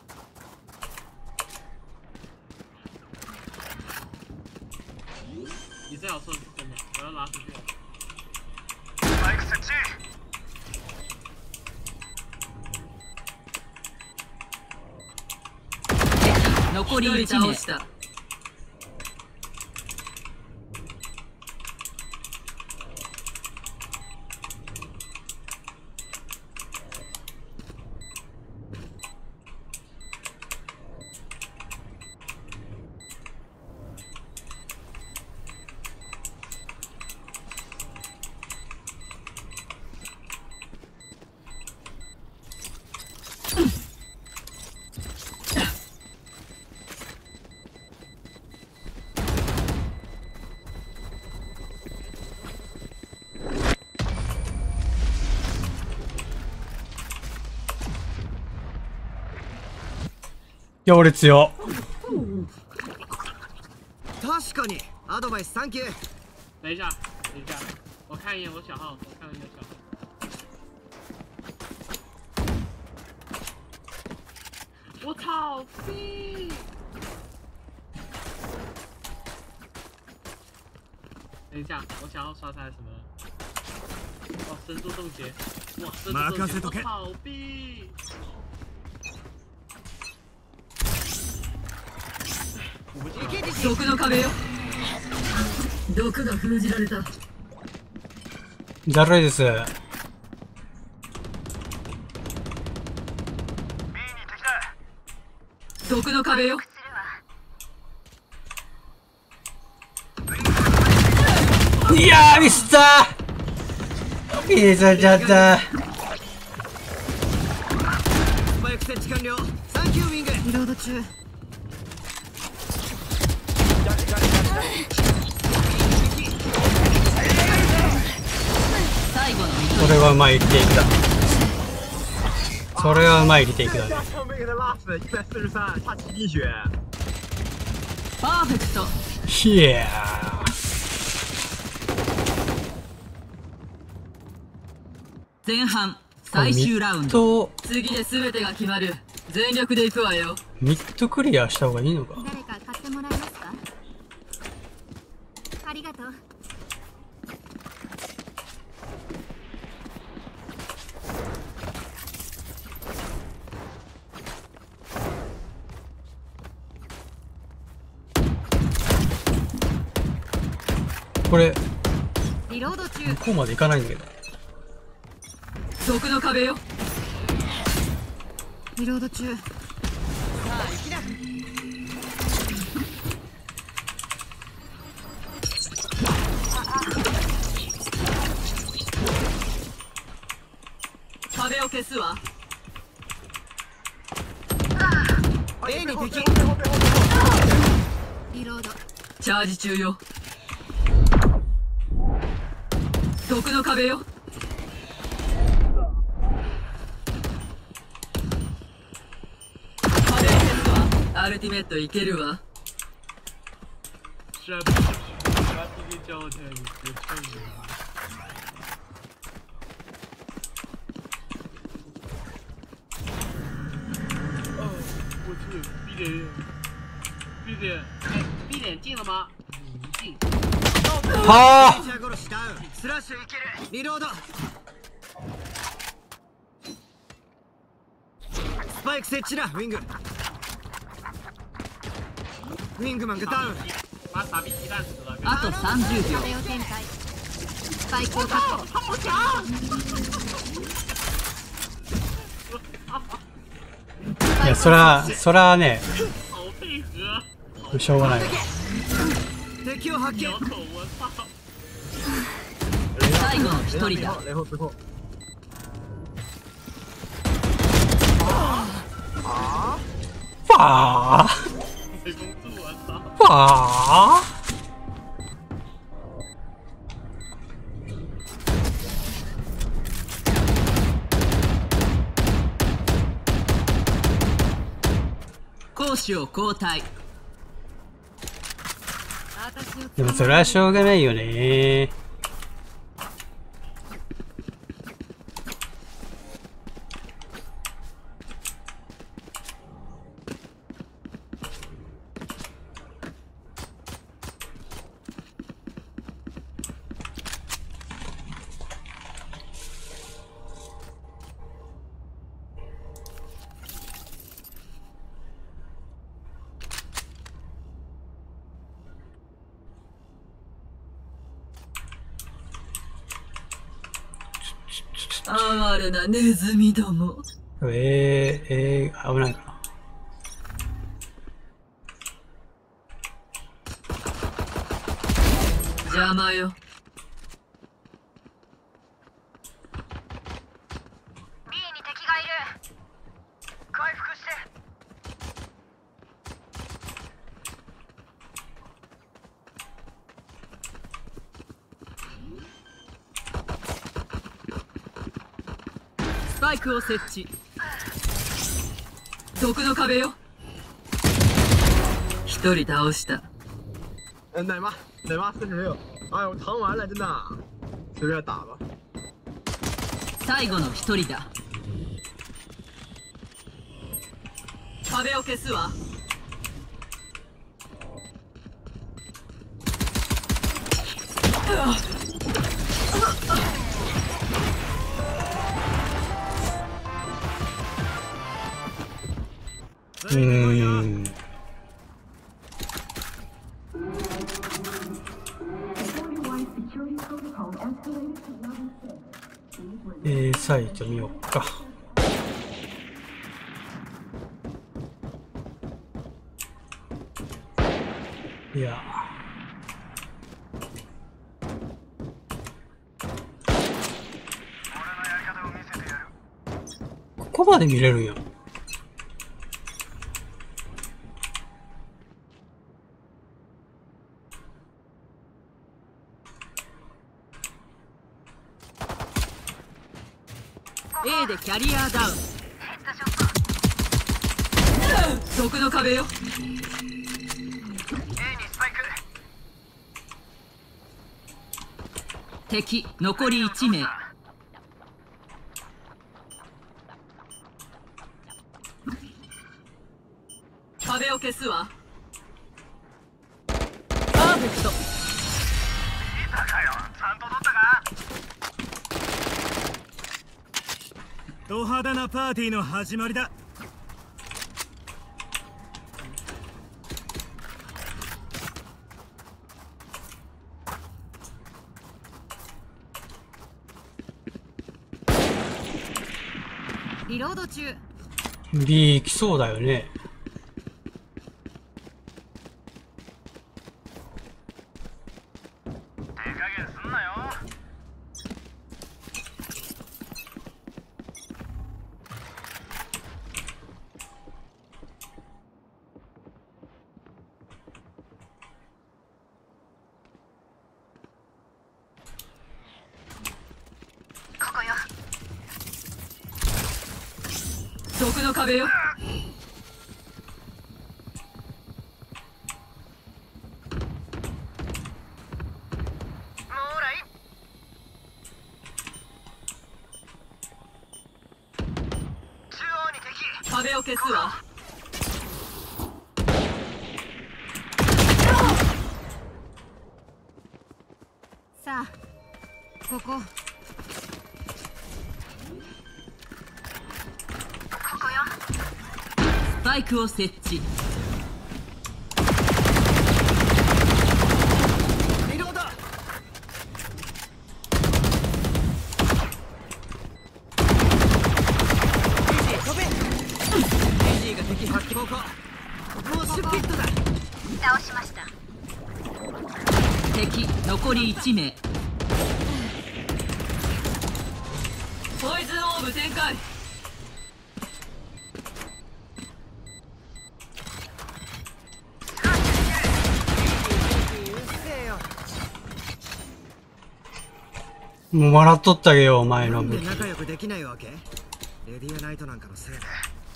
你这样说是真的，我要拉出去了。 マイク設置。 残り1名。 いや、俺強。 確かにアドバイスサンキュー。 等一下，我看一眼我小号，我看一眼小号。我操！逼！等一下，我小号刷出来什么？哦，深度冻结！哇，深度冻结！我操！逼！ 毒の壁よ。毒が封じられた。 だるいです。 毒の壁よ。 いやー、ミスったー。ミスっちゃった。 スパイク設置完了。サンキューウィング。 リロード中。 それはうまいリテイクだ。それはうまいリテイクだね。 パーフェクト。 ひえ前半最終ラウンド。 次で全てが決まる。全力で行くわよ。 ミッドクリアした方がいいのか。 誰か買ってもらえますか？ありがとう。 これリロード中。 向こうまで行かないんだけど。 毒の壁よ。 リロード中。 壁を消すわ。 A に敵。リロード。 チャージ中よ。毒の壁よ。壁を消すわ。アルティメットいけるわ。 闭点进了吗？进。 はあ。 スラッシュいける。リロード。スパイク設置だ。ウィング。ウィングマンがダウン。 把傻逼鸡蛋死了。 あと30秒。 壁を展開。スパイクを確保。 好强！ いや、そらね、 好配合。 しょうがないわ。 敵を発見。 最後の一人だ。 ファーファー。 攻守を交代。 でもそれはしょうがないよね。 哀れなネズミども。 危ないかな。 邪魔よ。 B に敵がいる。回復して。 スパイクを設置。 毒の壁よ。一人倒した。 奶妈46，哎呦，疼完了，真的，随便打吧。 最後の一人だ。 壁を消すわ。 サイト見ようか。いや。ここまで見れるんや。 A でキャリアダウン。毒の壁よ。 A にスパイク。 敵残り1名。壁を消すわ。パーフェクト。 いたかよ、ちゃんと取ったか。 ド派手なパーティーの始まりだ。 リロード中。 B 来そうだよね。 手加減すんなよ。 ここよ。 毒の壁よ。壁を消すわ。 さあここ。 スパイクを設置。 リロード。飛べ。エイジーが敵発見。ここもうシュピットだ。 倒しました。 敵残り1名。ポイズンオーブ展開。 もう笑っとったけよ、お前の武器。 仲良くできないわけ？レディアナイトなんかのせいで。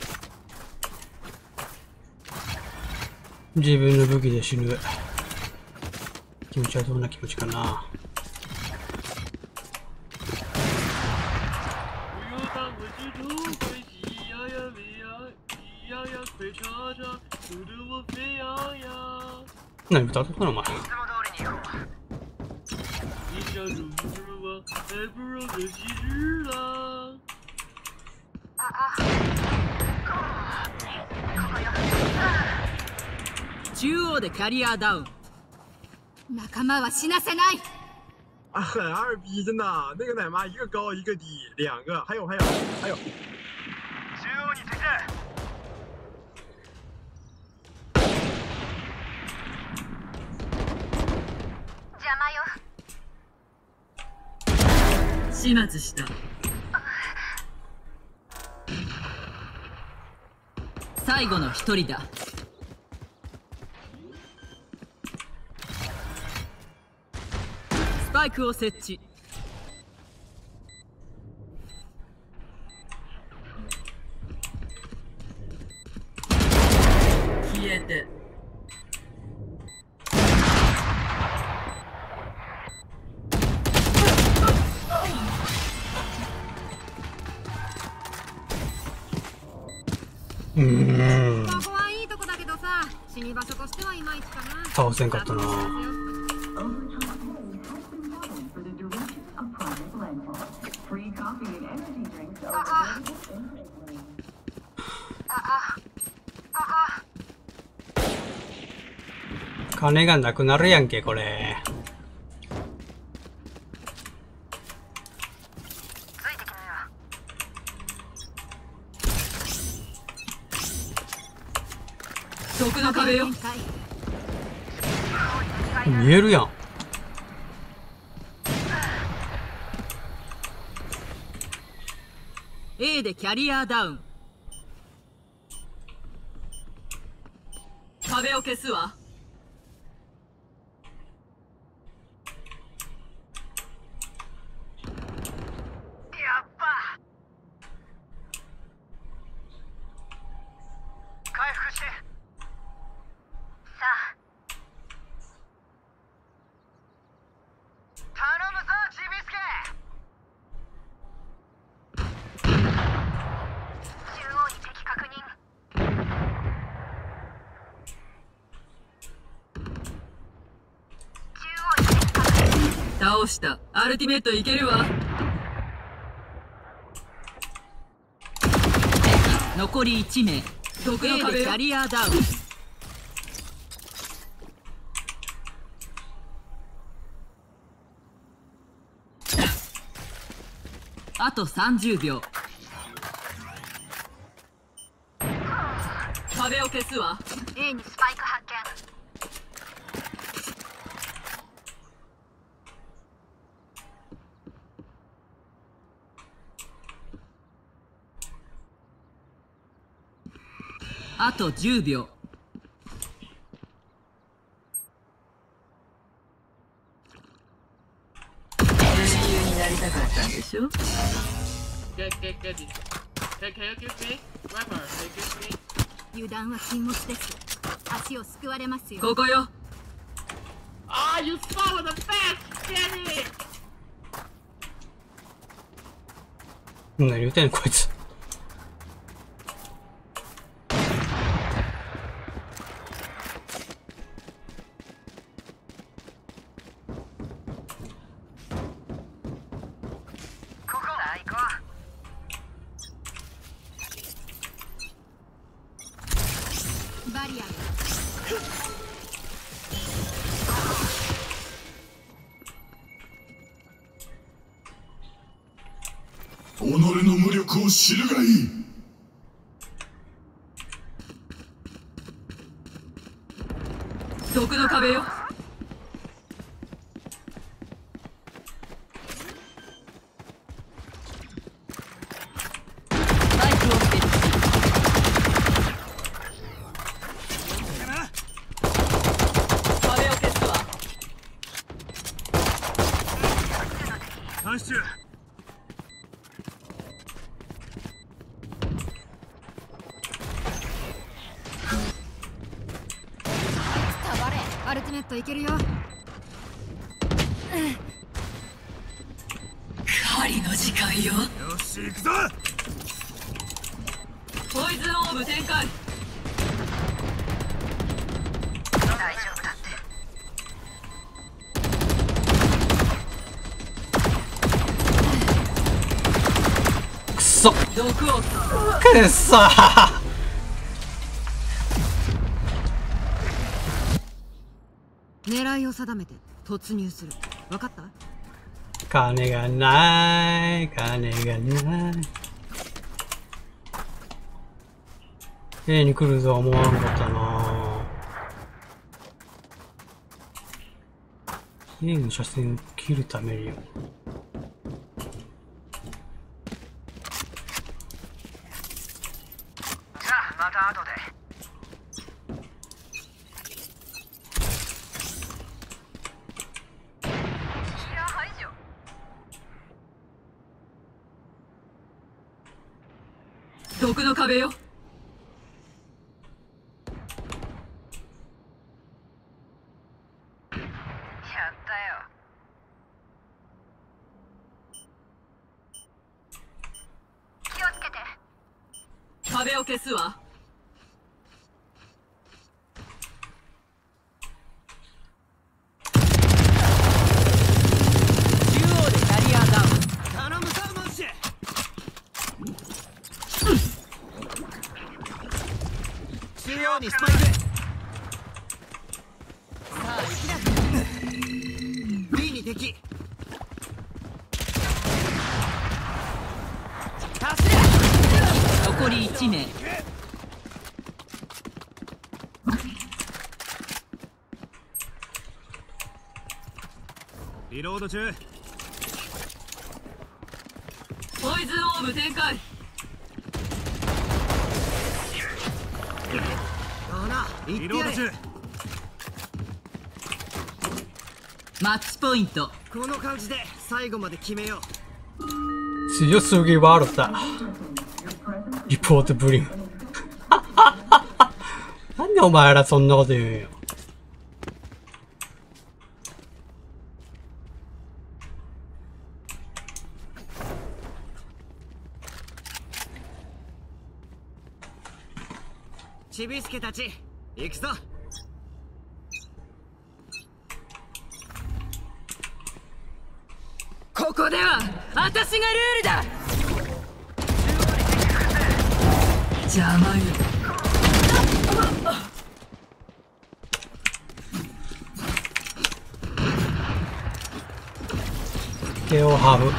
自分の武器で死ぬ。気持ちはどんな気持ちかな。何歌っとったのお前。 中央でキャリアダウン。 仲間は死なせない。 啊，很二逼，真的，那个奶妈一个高一个低，两个，还有。 中央に敵だ。 邪魔よ。 始末した。最後の一人だ。スパイクを設置。消えて。 ここはいいとこだけどさ、死に場所としてはいまいちかな。 倒せんかったな。金がなくなるやんけこれ。 毒の壁よ。 見えるやん。 A でキャリアダウン。壁を消すわ。 倒した。アルティメットいけるわ。残り1名。毒の壁。キャリアダウン。あと30秒。壁を消すわ。 A にスパイク発見。 あと10秒。英雄になりたかったんでしょ。 油断は禁物です。足をすくわれますよ。 ここよ。 Ah, you swallowed the fast, Jenny! 何言うてんのこいつ。 バリア。 己の無力を知るがいい。 毒の壁よ。バイクを設置。壁を消すわ。 監視中。 アルティメットいけるよ。 狩りの時間よ。 よし行くぞ。 ポイズンオーブ展開。 大丈夫だって。 くそ毒を。 くっそ狙いを定めて突入する。分かった？ 金がない金がない。A に来るとは思わなかったな。A の車線を切るためによ。 じゃあまた後で。 毒の壁よ。 やったよ。気をつけて。 壁を消すわ。 中央でキャリアダウン。頼むぞマッシュ。中央にスパイク。さあ行きな。B に敵。走れ。 残り1名。 リロード中。 ポイズンオーブ展開。 リロード中。 マッチポイント。 この感じで最後まで決めよう。 強すぎワールだ。リポートブリム。なんでお前らそんなこと言うんよ。 ちびすけたち行くぞ。 では私がルールだ。邪魔よ。 KO ハーフ。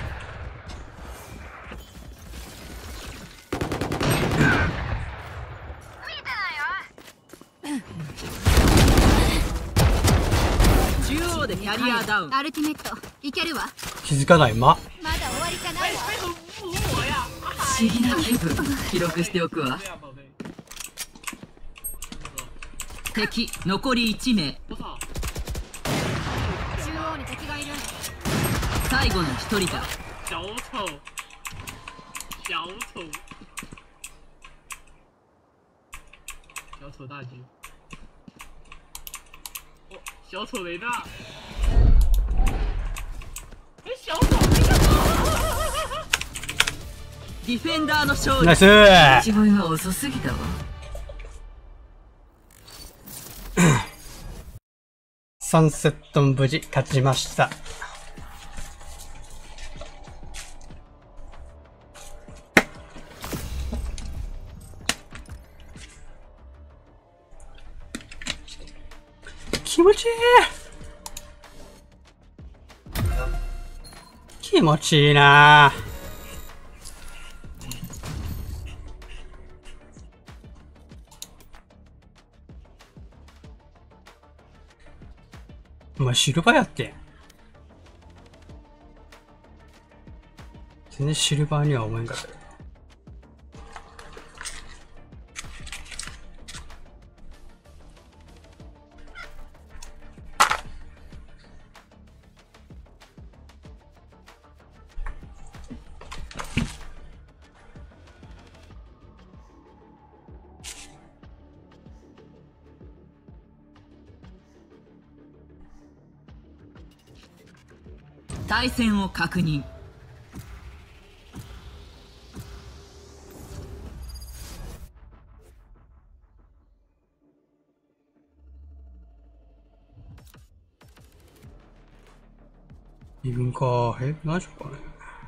中央でキャリアダウン。 アルティメットいけるわ。 気づかないま。 まだ終わりじゃないわ。 不思議な気分。記録しておくわ。敵残り1名。 我操！ 中央に敵がいる。 最後の1人だ。 小丑，小丑，小丑大军。哦，小丑雷达。哎，小丑雷达。 ディフェンダーの勝利。 ナイス一番が遅すぎたわ。 3セット無事勝ちました。気持ちいい。気持ちいいな。お前シルバーやってん。全然シルバーには思えんかったよ。 対戦を確認。 自分か。何しようかね。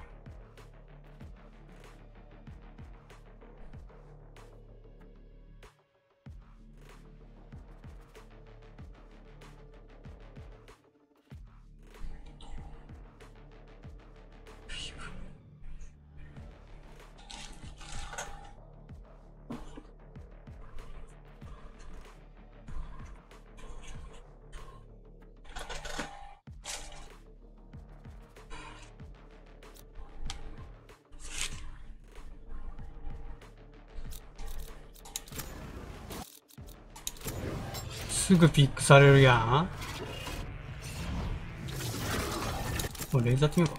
すぐピックされるやん。これレーザーってみよう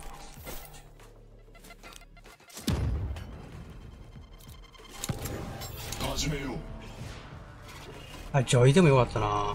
か。 始めよう。 あ、ジョイでもよかったな。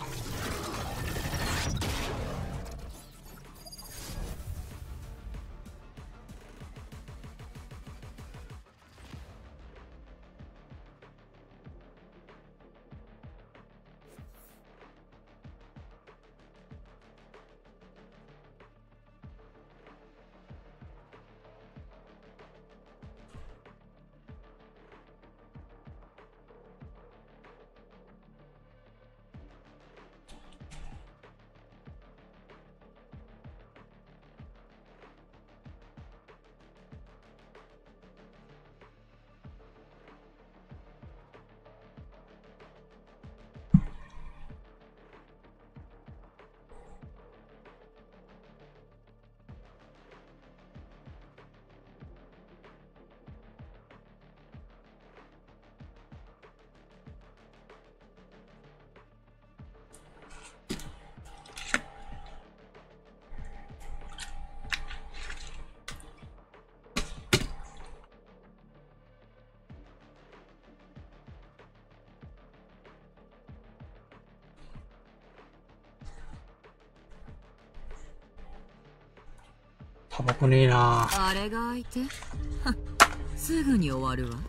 タバコねえな。 あれが相手？すぐに終わるわ。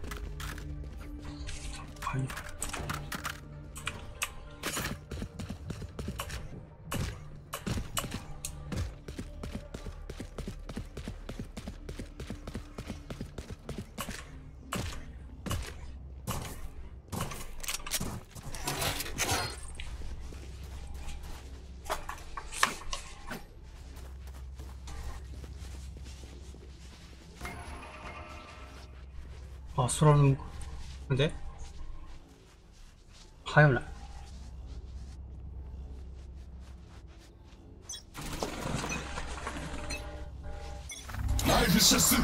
はい。 あ、空の向こう。なんで早ない。 ナイフ射出。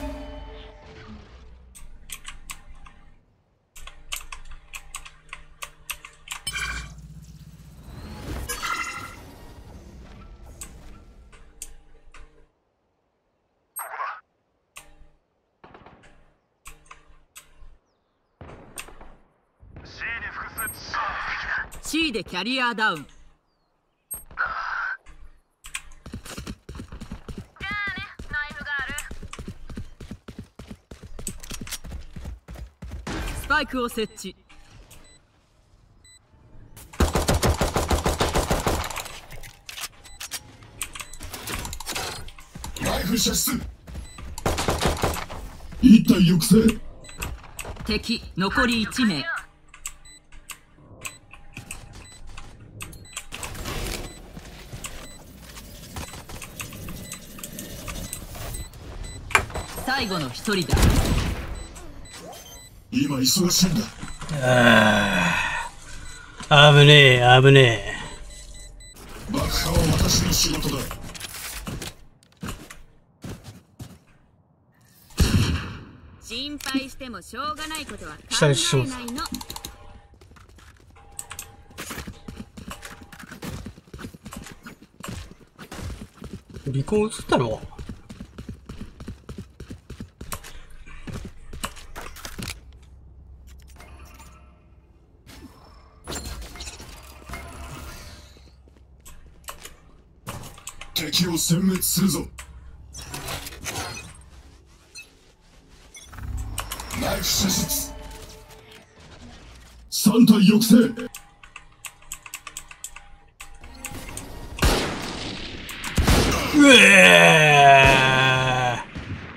C でキャリアダウン。 じゃあね、ナイフガール。 スパイクを設置。 ナイフ射出。一体抑制。 敵残り1名。最後の一人だ。 今忙しいんだ。 危ねえ、危ねえ。 爆破は私の仕事だ。 心配してもしょうがないことは考下にしえますないの。 離婚映ったの？ 敵を殲滅するぞ。ナイフ射出。3体抑制。 うえ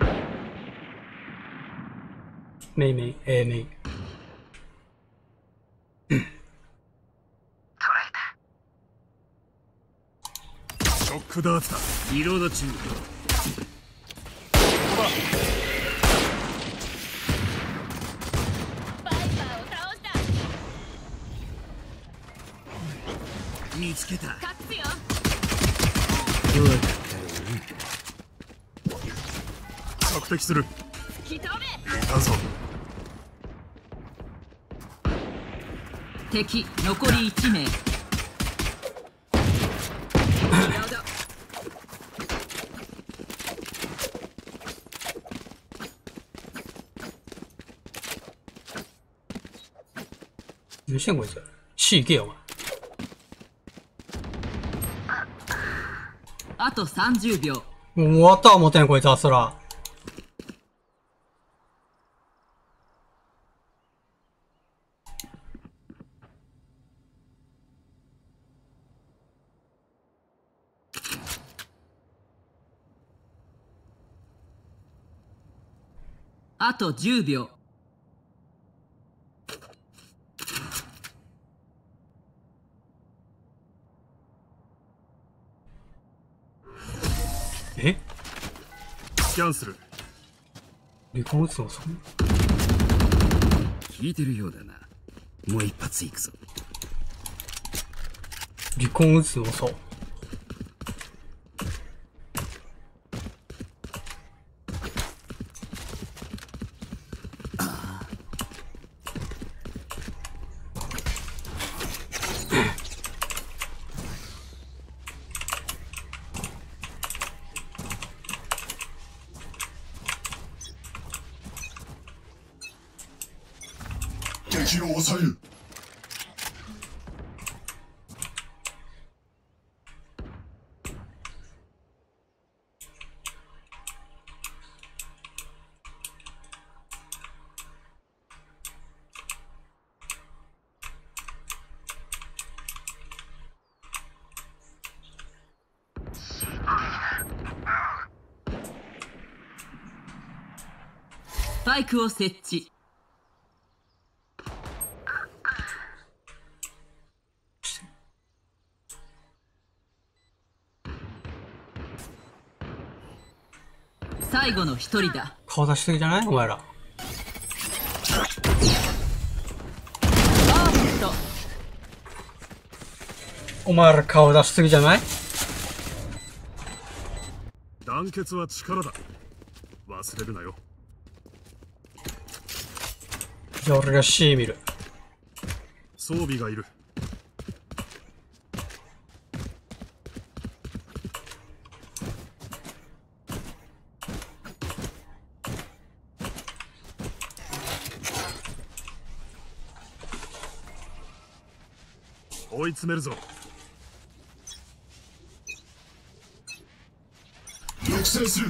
ーメイメイ、メイ。 ショックダーツだ。リロード中。見つけた。 隠すよ。 どうだったよね。索敵する。 吹き飛べ。 だぞ。 敵残り1名。 何してんこいつ。C 行けよ、お前。 あと30秒。 もう終わった思てん、こいつは、そら。 あと10秒。 え？ スキャンする。 離婚打つの？そんな聞いてるようだな。もう一発いくぞ。 離婚打つの？そう。 敵を抑える。 スパイクを設置。最後の一人だ。 顔出しすぎじゃないお前ら。 お前ら顔出しすぎじゃない？ 団結は力だ。忘れるなよ。 じゃあ俺が C 見る。 装備がいる。追い詰めるぞ。 抑制する。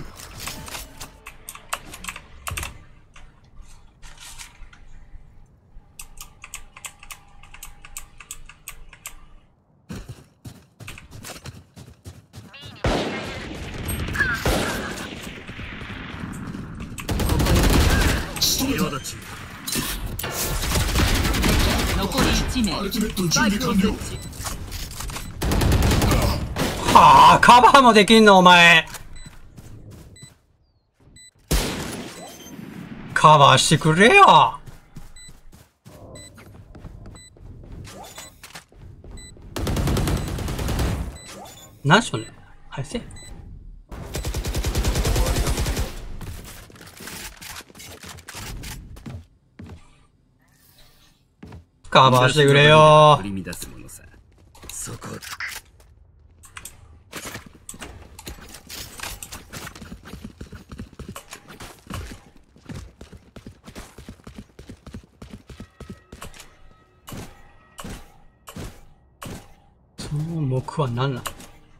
残り1名。 アルティメット準スパイクを備完了。 設置。 はあ、カバーもできんのお前。カバーしてくれよ。何しょね。早せ。カバーしてくれよ。 取り乱すものさ。そこ。 その目は何なの？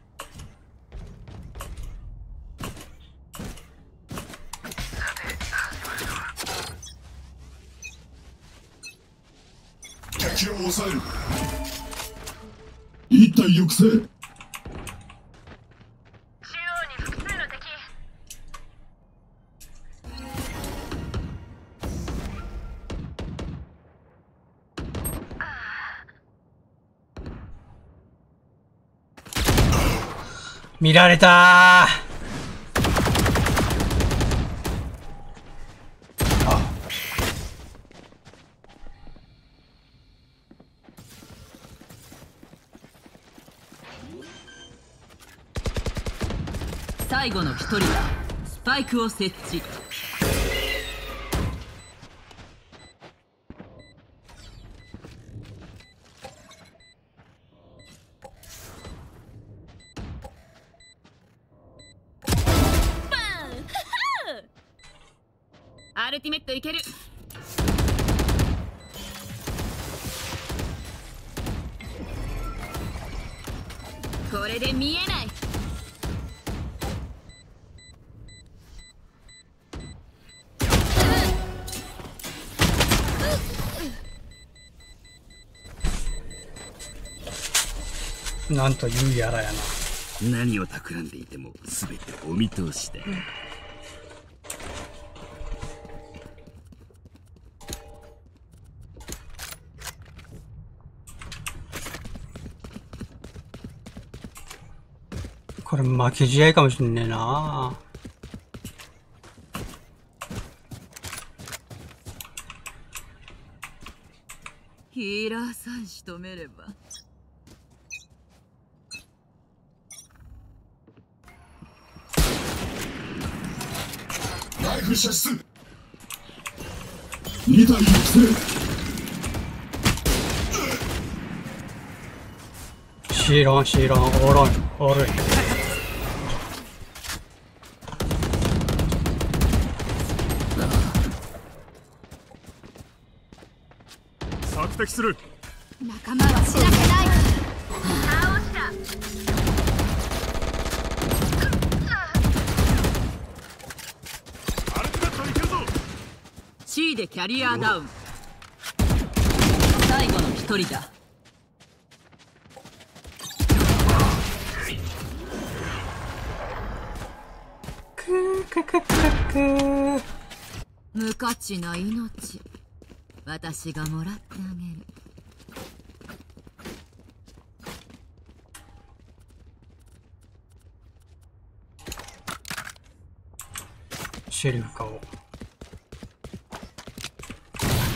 敵を抑える。一体抑制。 中央に複数の敵。 見られたー。 最後の一人だ。スパイクを設置。アルティメットいける。これで見えない。 なんというやらやな。 何を企んでいても全てお見通しだ。 これ負け試合かもしんねえな。 ヒーラーさえ仕留めれば。 ライフ射出。2体抑制。 シーロン、シーロン、おろい、おろい。 索敵する。 仲間は死なせない。 倒した。 アルティメットいけるぞ。 C でキャリアダウン。最後の一人だ。無価値な命、私がもらってあげる。 シェリフかを。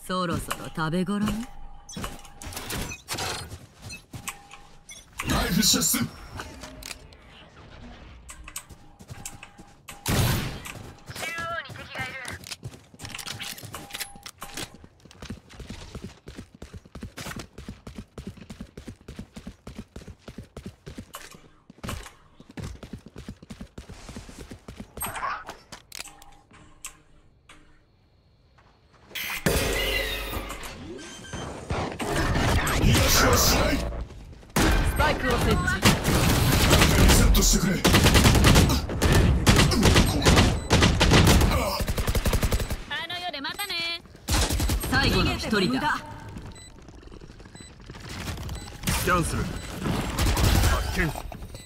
そろそろ食べ頃ね。 ナイフ射出。 スパイクを設置。 リセットしてくれ。 あの世でまたね。最後の一人だ。 スキャンする。発見。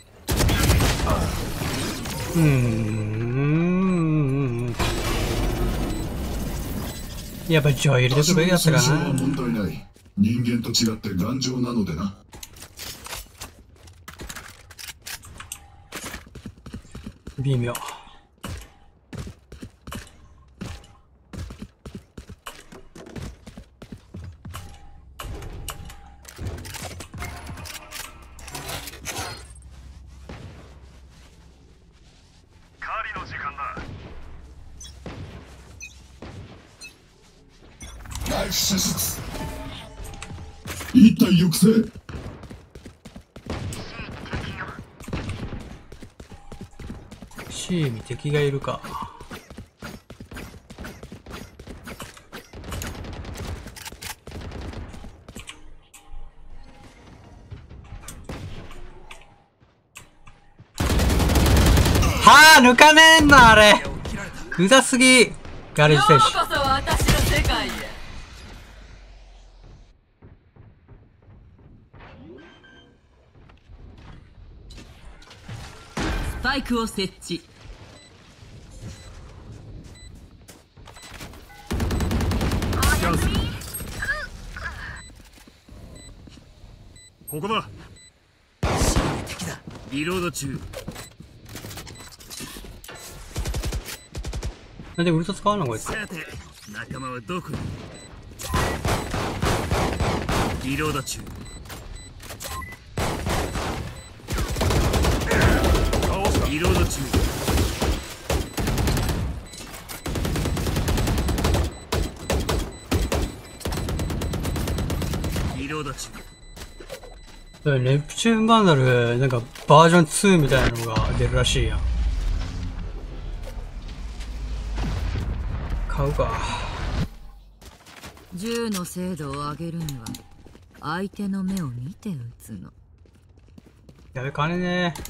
やっぱジョイ入れてくべきだったかな。 問題ない。人間と違って頑丈なのでな。 微妙。 狩りの時間だ。 ナイフ射出。一体抑制。 C に敵がいるか。はあ、抜かねえんだあれ。うざすぎ。ガレージ選手。 ようこそ私の世界へ。スパイクを設置。 ここだ。敵だ。リロード中。 なんでウルト使わんのこいつ。 さて、仲間はどこに。リロード中。リロード中。リロード中。 ネプチューンバンダル、なんかバージョン2みたいなのが出るらしいやん。買うか。 銃の精度を上げるには相手の目を見て撃つの。 やべ、金ねえ。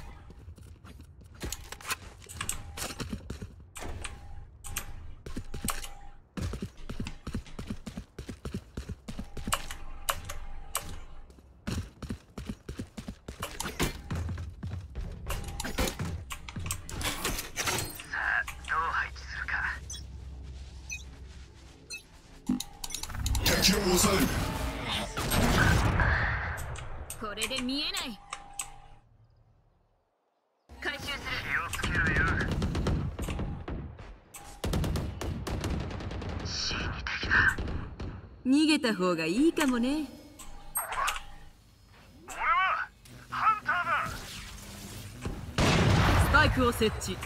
これで見えない。 回収する。 気をつけろよ。 C に敵だ。 逃げた方がいいかもね。 俺はハンターだ。 スパイクを設置。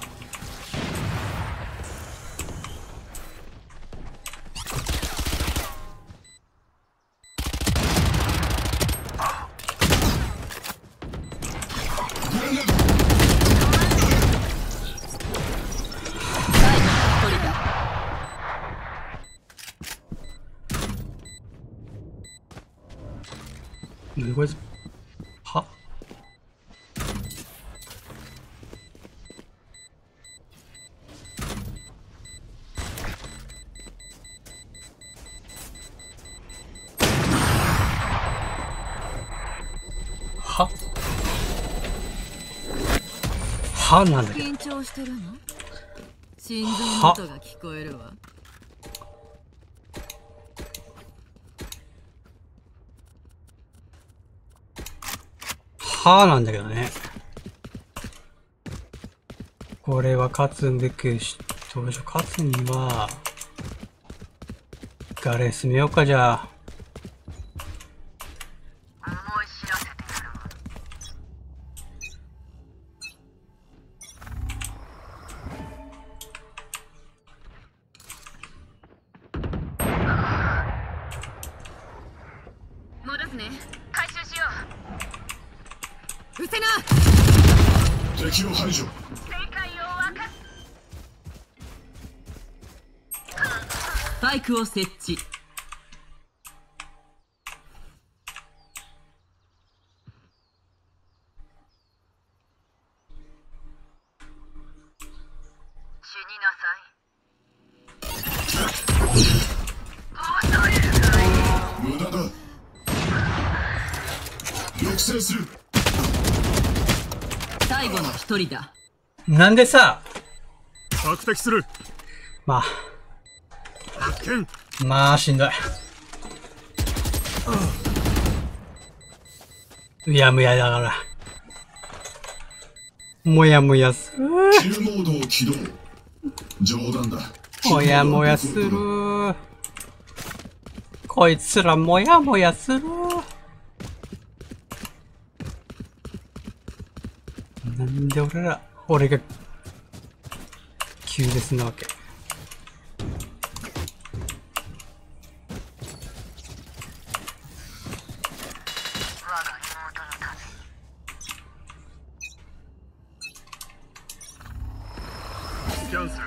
こいつははなんだけど。 緊張してるの？心臓の音が聞こえるわ。 はなんだけどね。これは勝つべくし、どうしよう、勝つにはガレー進めようか、じゃあ。 思い知らせてやるわ。 戻すね。 回収しようせな。 敵を排除。 う。正解を分かスパイクを設置。 死になさい。 無駄だ。抑制する。 最後の一人だ。 なんでさ、 索敵する。 ま発見。 あ、まあ、しんどい。うやむやだから。もやもやする。 キルモードを起動。冗談だ。 もやもやする。こいつらもやもやする。なんで俺が急ですなわけ。 我が妹のため。 スキャンする。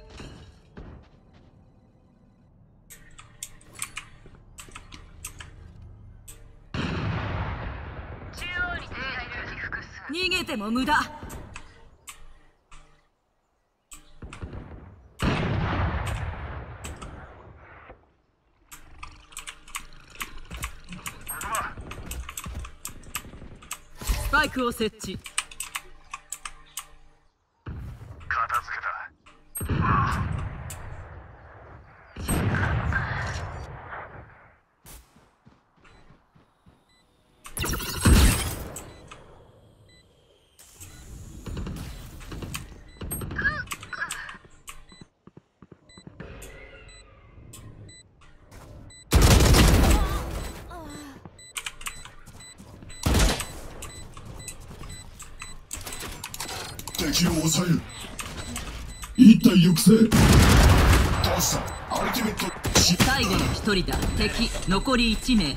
中央に敵がいる。複数。 逃げても無駄。スパイクを設置。 片付けた。 敵を抑える。一体抑制。倒した。アルティメット。 最後の一人だ。敵残り1名。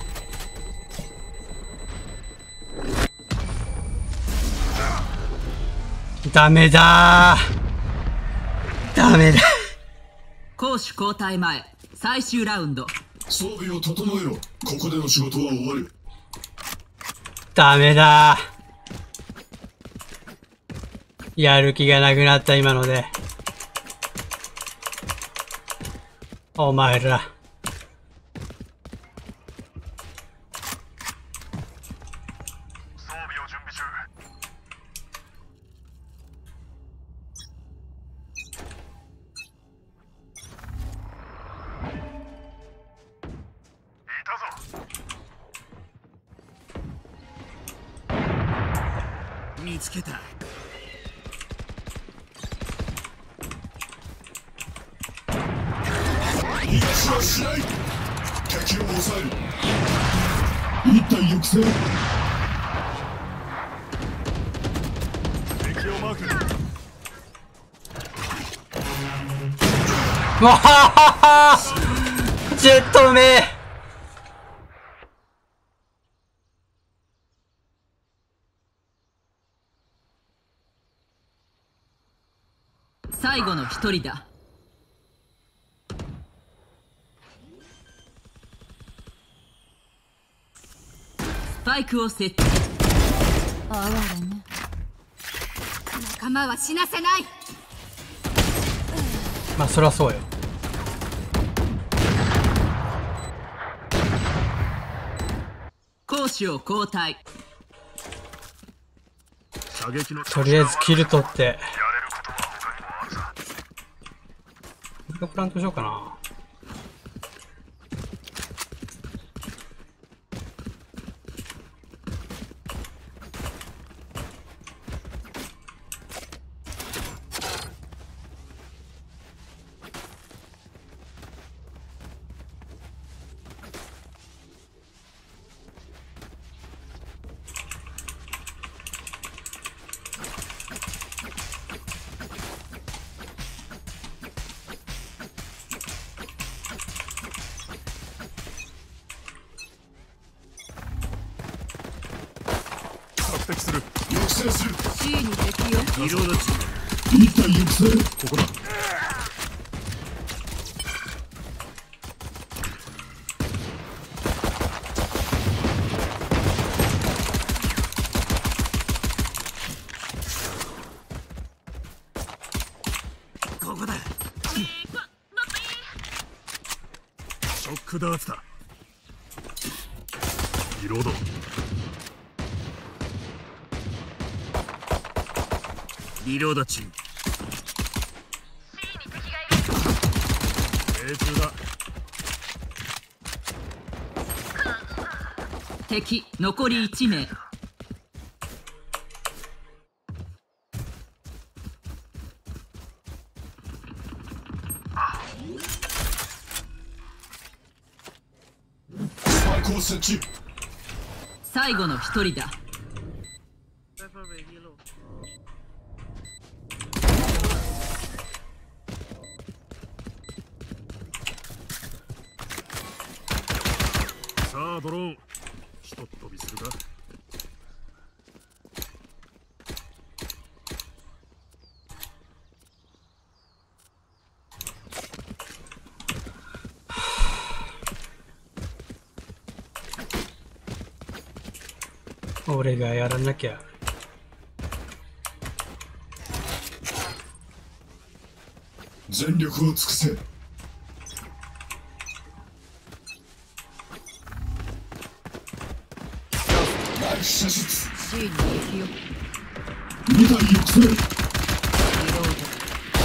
ダメだー。ダメだ。 攻守交代前。最終ラウンド。 装備を整えろ。ここでの仕事は終わる。 ダメだー。やる気がなくなった今ので。お前ら。 装備を準備中。いたぞ。 見つけた。 逃がしはしない。敵を抑える。一体抑制。 敵をマーク。 わははは。ジェットめ。 最後の一人だ。スパイクを設置。 哀れね。 仲間は死なせない。 まあそりゃそうよ。 攻守を交代。 射撃のとりあえずキル取って。 やれることは他にもあるさ。 これがプラントしようかな。 敵する。 抑制する。 C に敵よ。 リロード中。 一体抑制。 ここだ。ここだ。ショックダーツだ。リロード。リロード中。命中だ。 敵残り1名。 スパイクを設置。 最後の1人だ。 さあドローン、ひとっ飛びするか。 俺がやらなきゃ。 全力を尽くせ。ナイフ射出。 C に敵よ。 二体抑制。 リロード。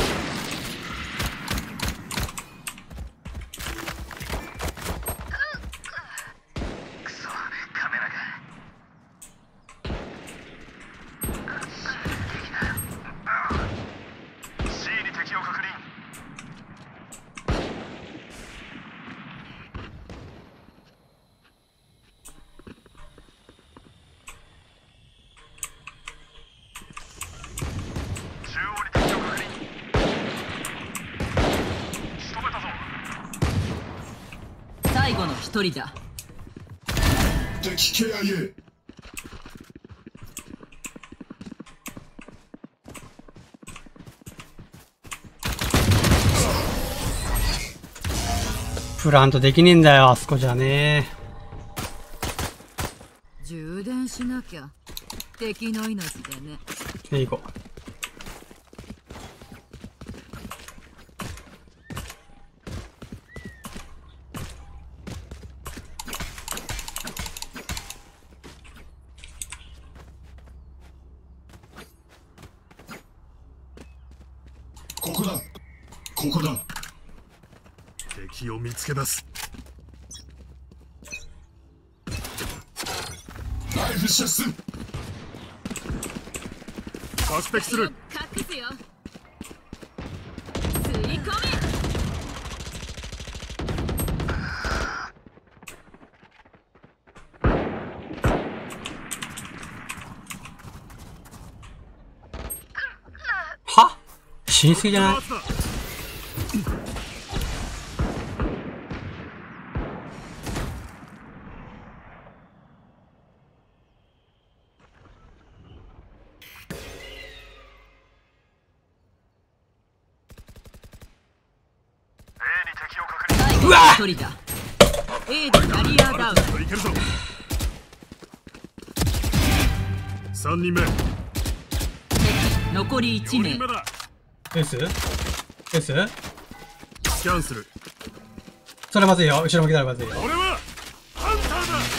クソ、カメラが。C に敵を確認。中央に敵を確認。仕留めたぞ。 最後の1人だ。 敵 KIA。 プラントできねえんだよ、あそこじゃね。 充電しなきゃ。敵の命でね。 で、行こう。 ここだ。ここだ。 敵を見つけ出す。 ナイフ射出。 確敵する。 隠すよ。吸い込め。 は？死にすぎじゃない？ 最後の1人だ。A でキャリアダウン。 いけるぞ。3人目。 敵残り1名。 S？ S？ スキャンする。 それまずいよ。後ろ向きたらまずいよ。 俺はハンターだ。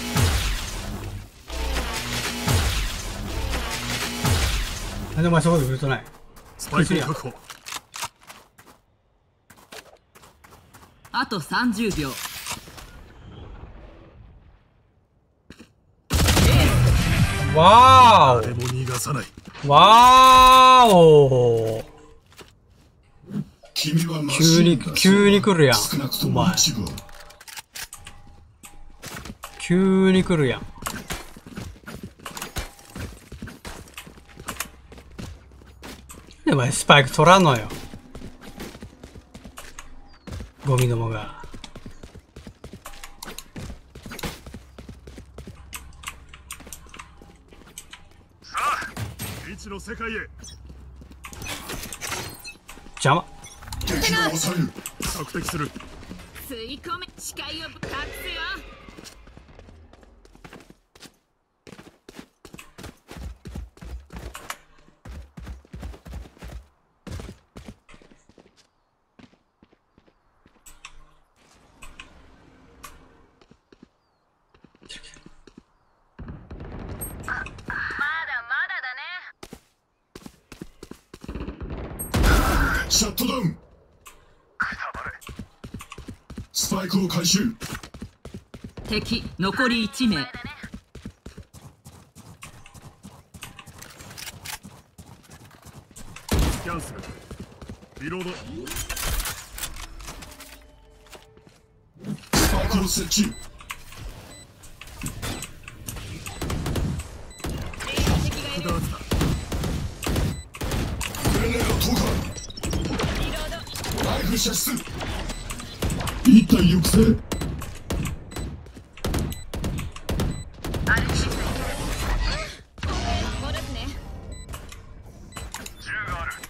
なんでお前そこで振るとない？ スパイクを確保。 あと30秒。 わーお。 誰も逃がさない。 わーお。 君はマ急に来るやん。 少なくとお前。 も一部は急に来るやん。でお前スパイク取らんのよ。ゴミどもが。 未知の世界へ。 邪魔。 敵を抑える。 索敵する。 吸い込め、視界を隠すよ。 シャットダウン。スパイクを回収。 敵残り1名。 キャンセル。リロード。 スパイクを設置。グレネード投下。ライフ射出。一体抑制。 銃がある。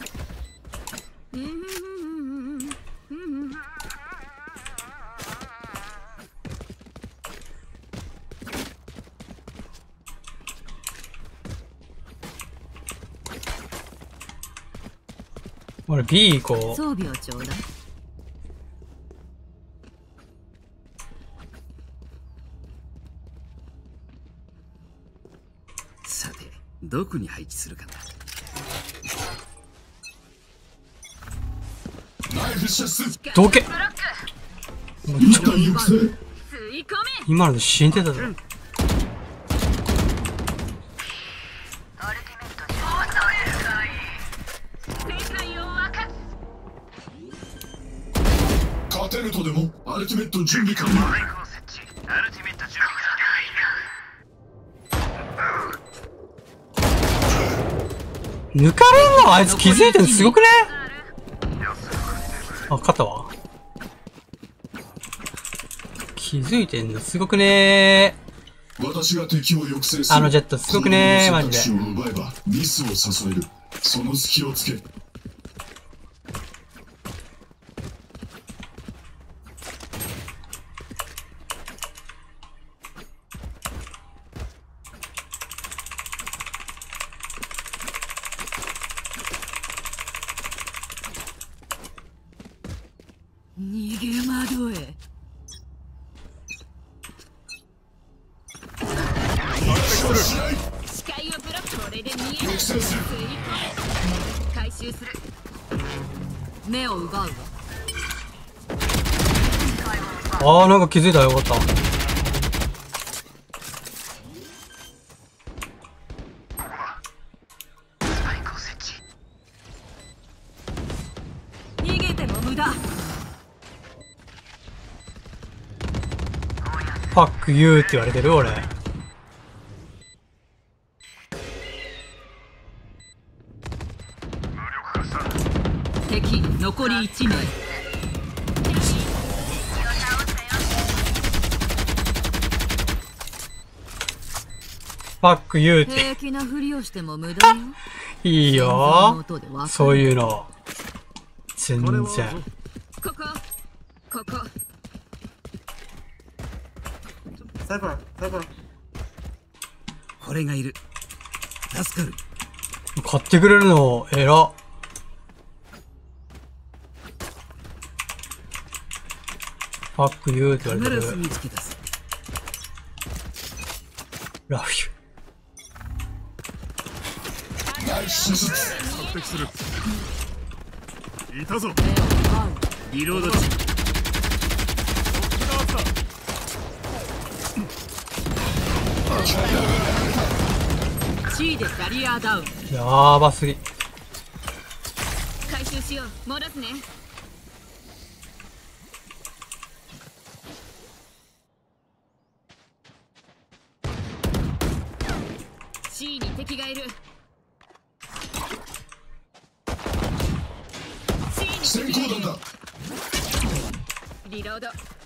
俺 B 行こう。 装備をちょうだい。 さてどこに配置するかな。 ライフ射出。 どけ。 一体抑制。 吸い込今ので死んでたぞ。 勝てるとでもアルティメット準備完了。 マイクを設置。アルティメット準備抜かれんのあいつ気づいてるのすごくね。あ、勝ったわ。気づいてんのすごくね。 私が敵を抑制する。 あのジェットすごくねマジで。 選択肢を奪えばミスを誘える。その隙をつけ。 逃げ惑え。視界をブロック。これで見える。 抑制する。 回収する。目を奪うわ。 あーなんか気づいたらよかった。 逃げても無駄。 ファックユーって言われてる俺。 敵残り1名。 ファックユーって平気なふりをしても無駄よ。 いいよそういうの。全然。 ここサイバーサイバー。 これがいる。助かる。 買ってくれるのえら。ファックユーって言われてる。 必ず見つけ出す。 ラフユナイス射出。 索敵する。いたぞ。 リロード中。 C でキャリアダウン。 やーばすぎ。 回収しよう。戻すね。C に敵がいる。 先行弾だ。 リロード。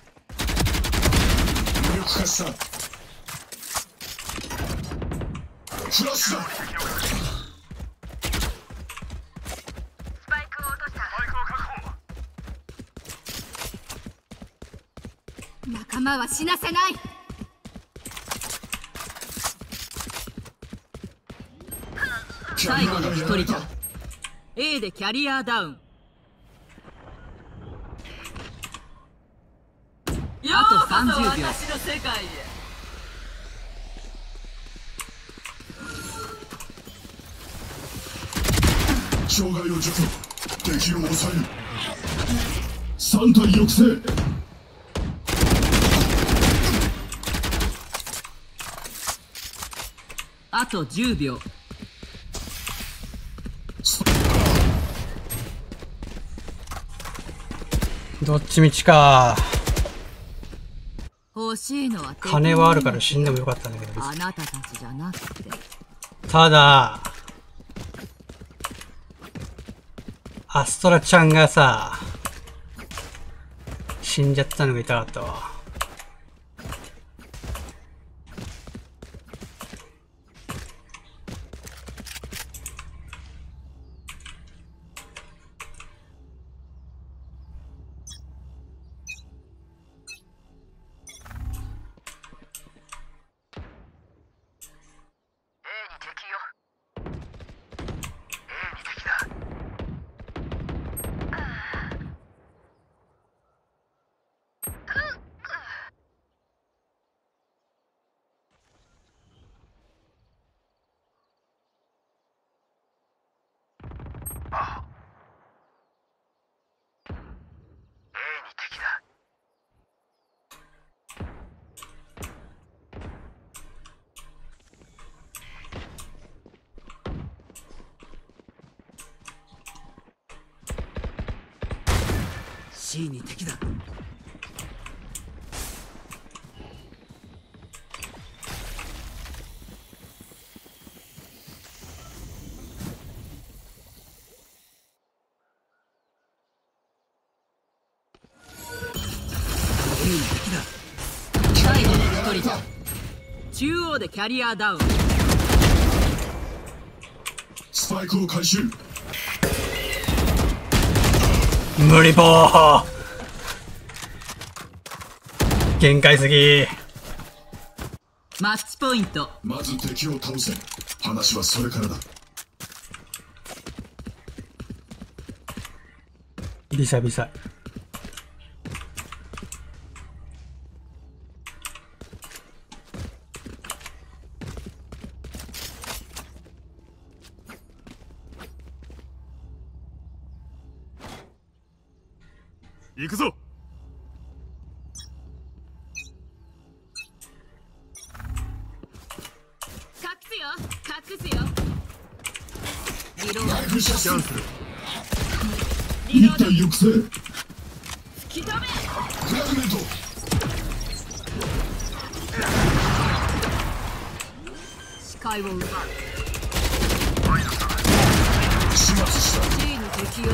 無力化した。フラッシュだ。 魔は死なせない。最後の一人だ。 A でキャリアダウン。あと30秒。私の世界へ。 障害を除去、敵を抑える。3体抑制。 あと10秒。 どっちみちか。 欲しいのは金はあるから死んでもよかったんだけど。 あなたたちじゃなくて。 ただアストラちゃんがさ死んじゃったのが痛かったわ。 C に敵だ。 最後の一人だ。中央でキャリアダウン。 スパイクを回収。 無理ぽー。限界すぎ。 マッチポイント。 まず敵を倒せ。話はそれからだ。 ビサビサ。 行くぞ。 隠すよ。リロード。 ライフシャス。 キャンセル。 一体抑制。 吹き止め。 フラグメント。 視界を奪う。 始末した。 G の敵よ。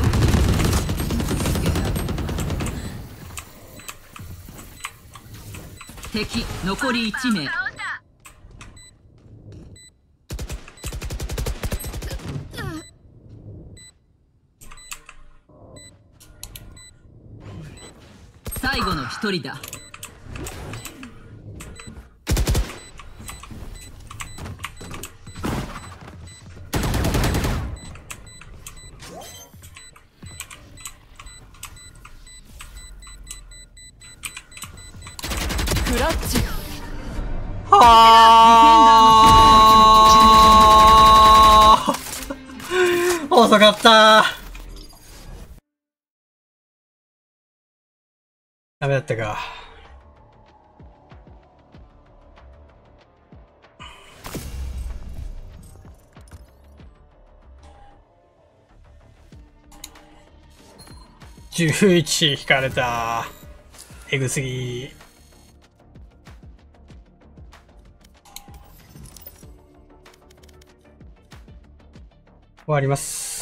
敵残り1名。最後の一人だ。クラッチ。 はあ。遅かった。ダメだったか。11引かれた。えぐすぎ。終わります。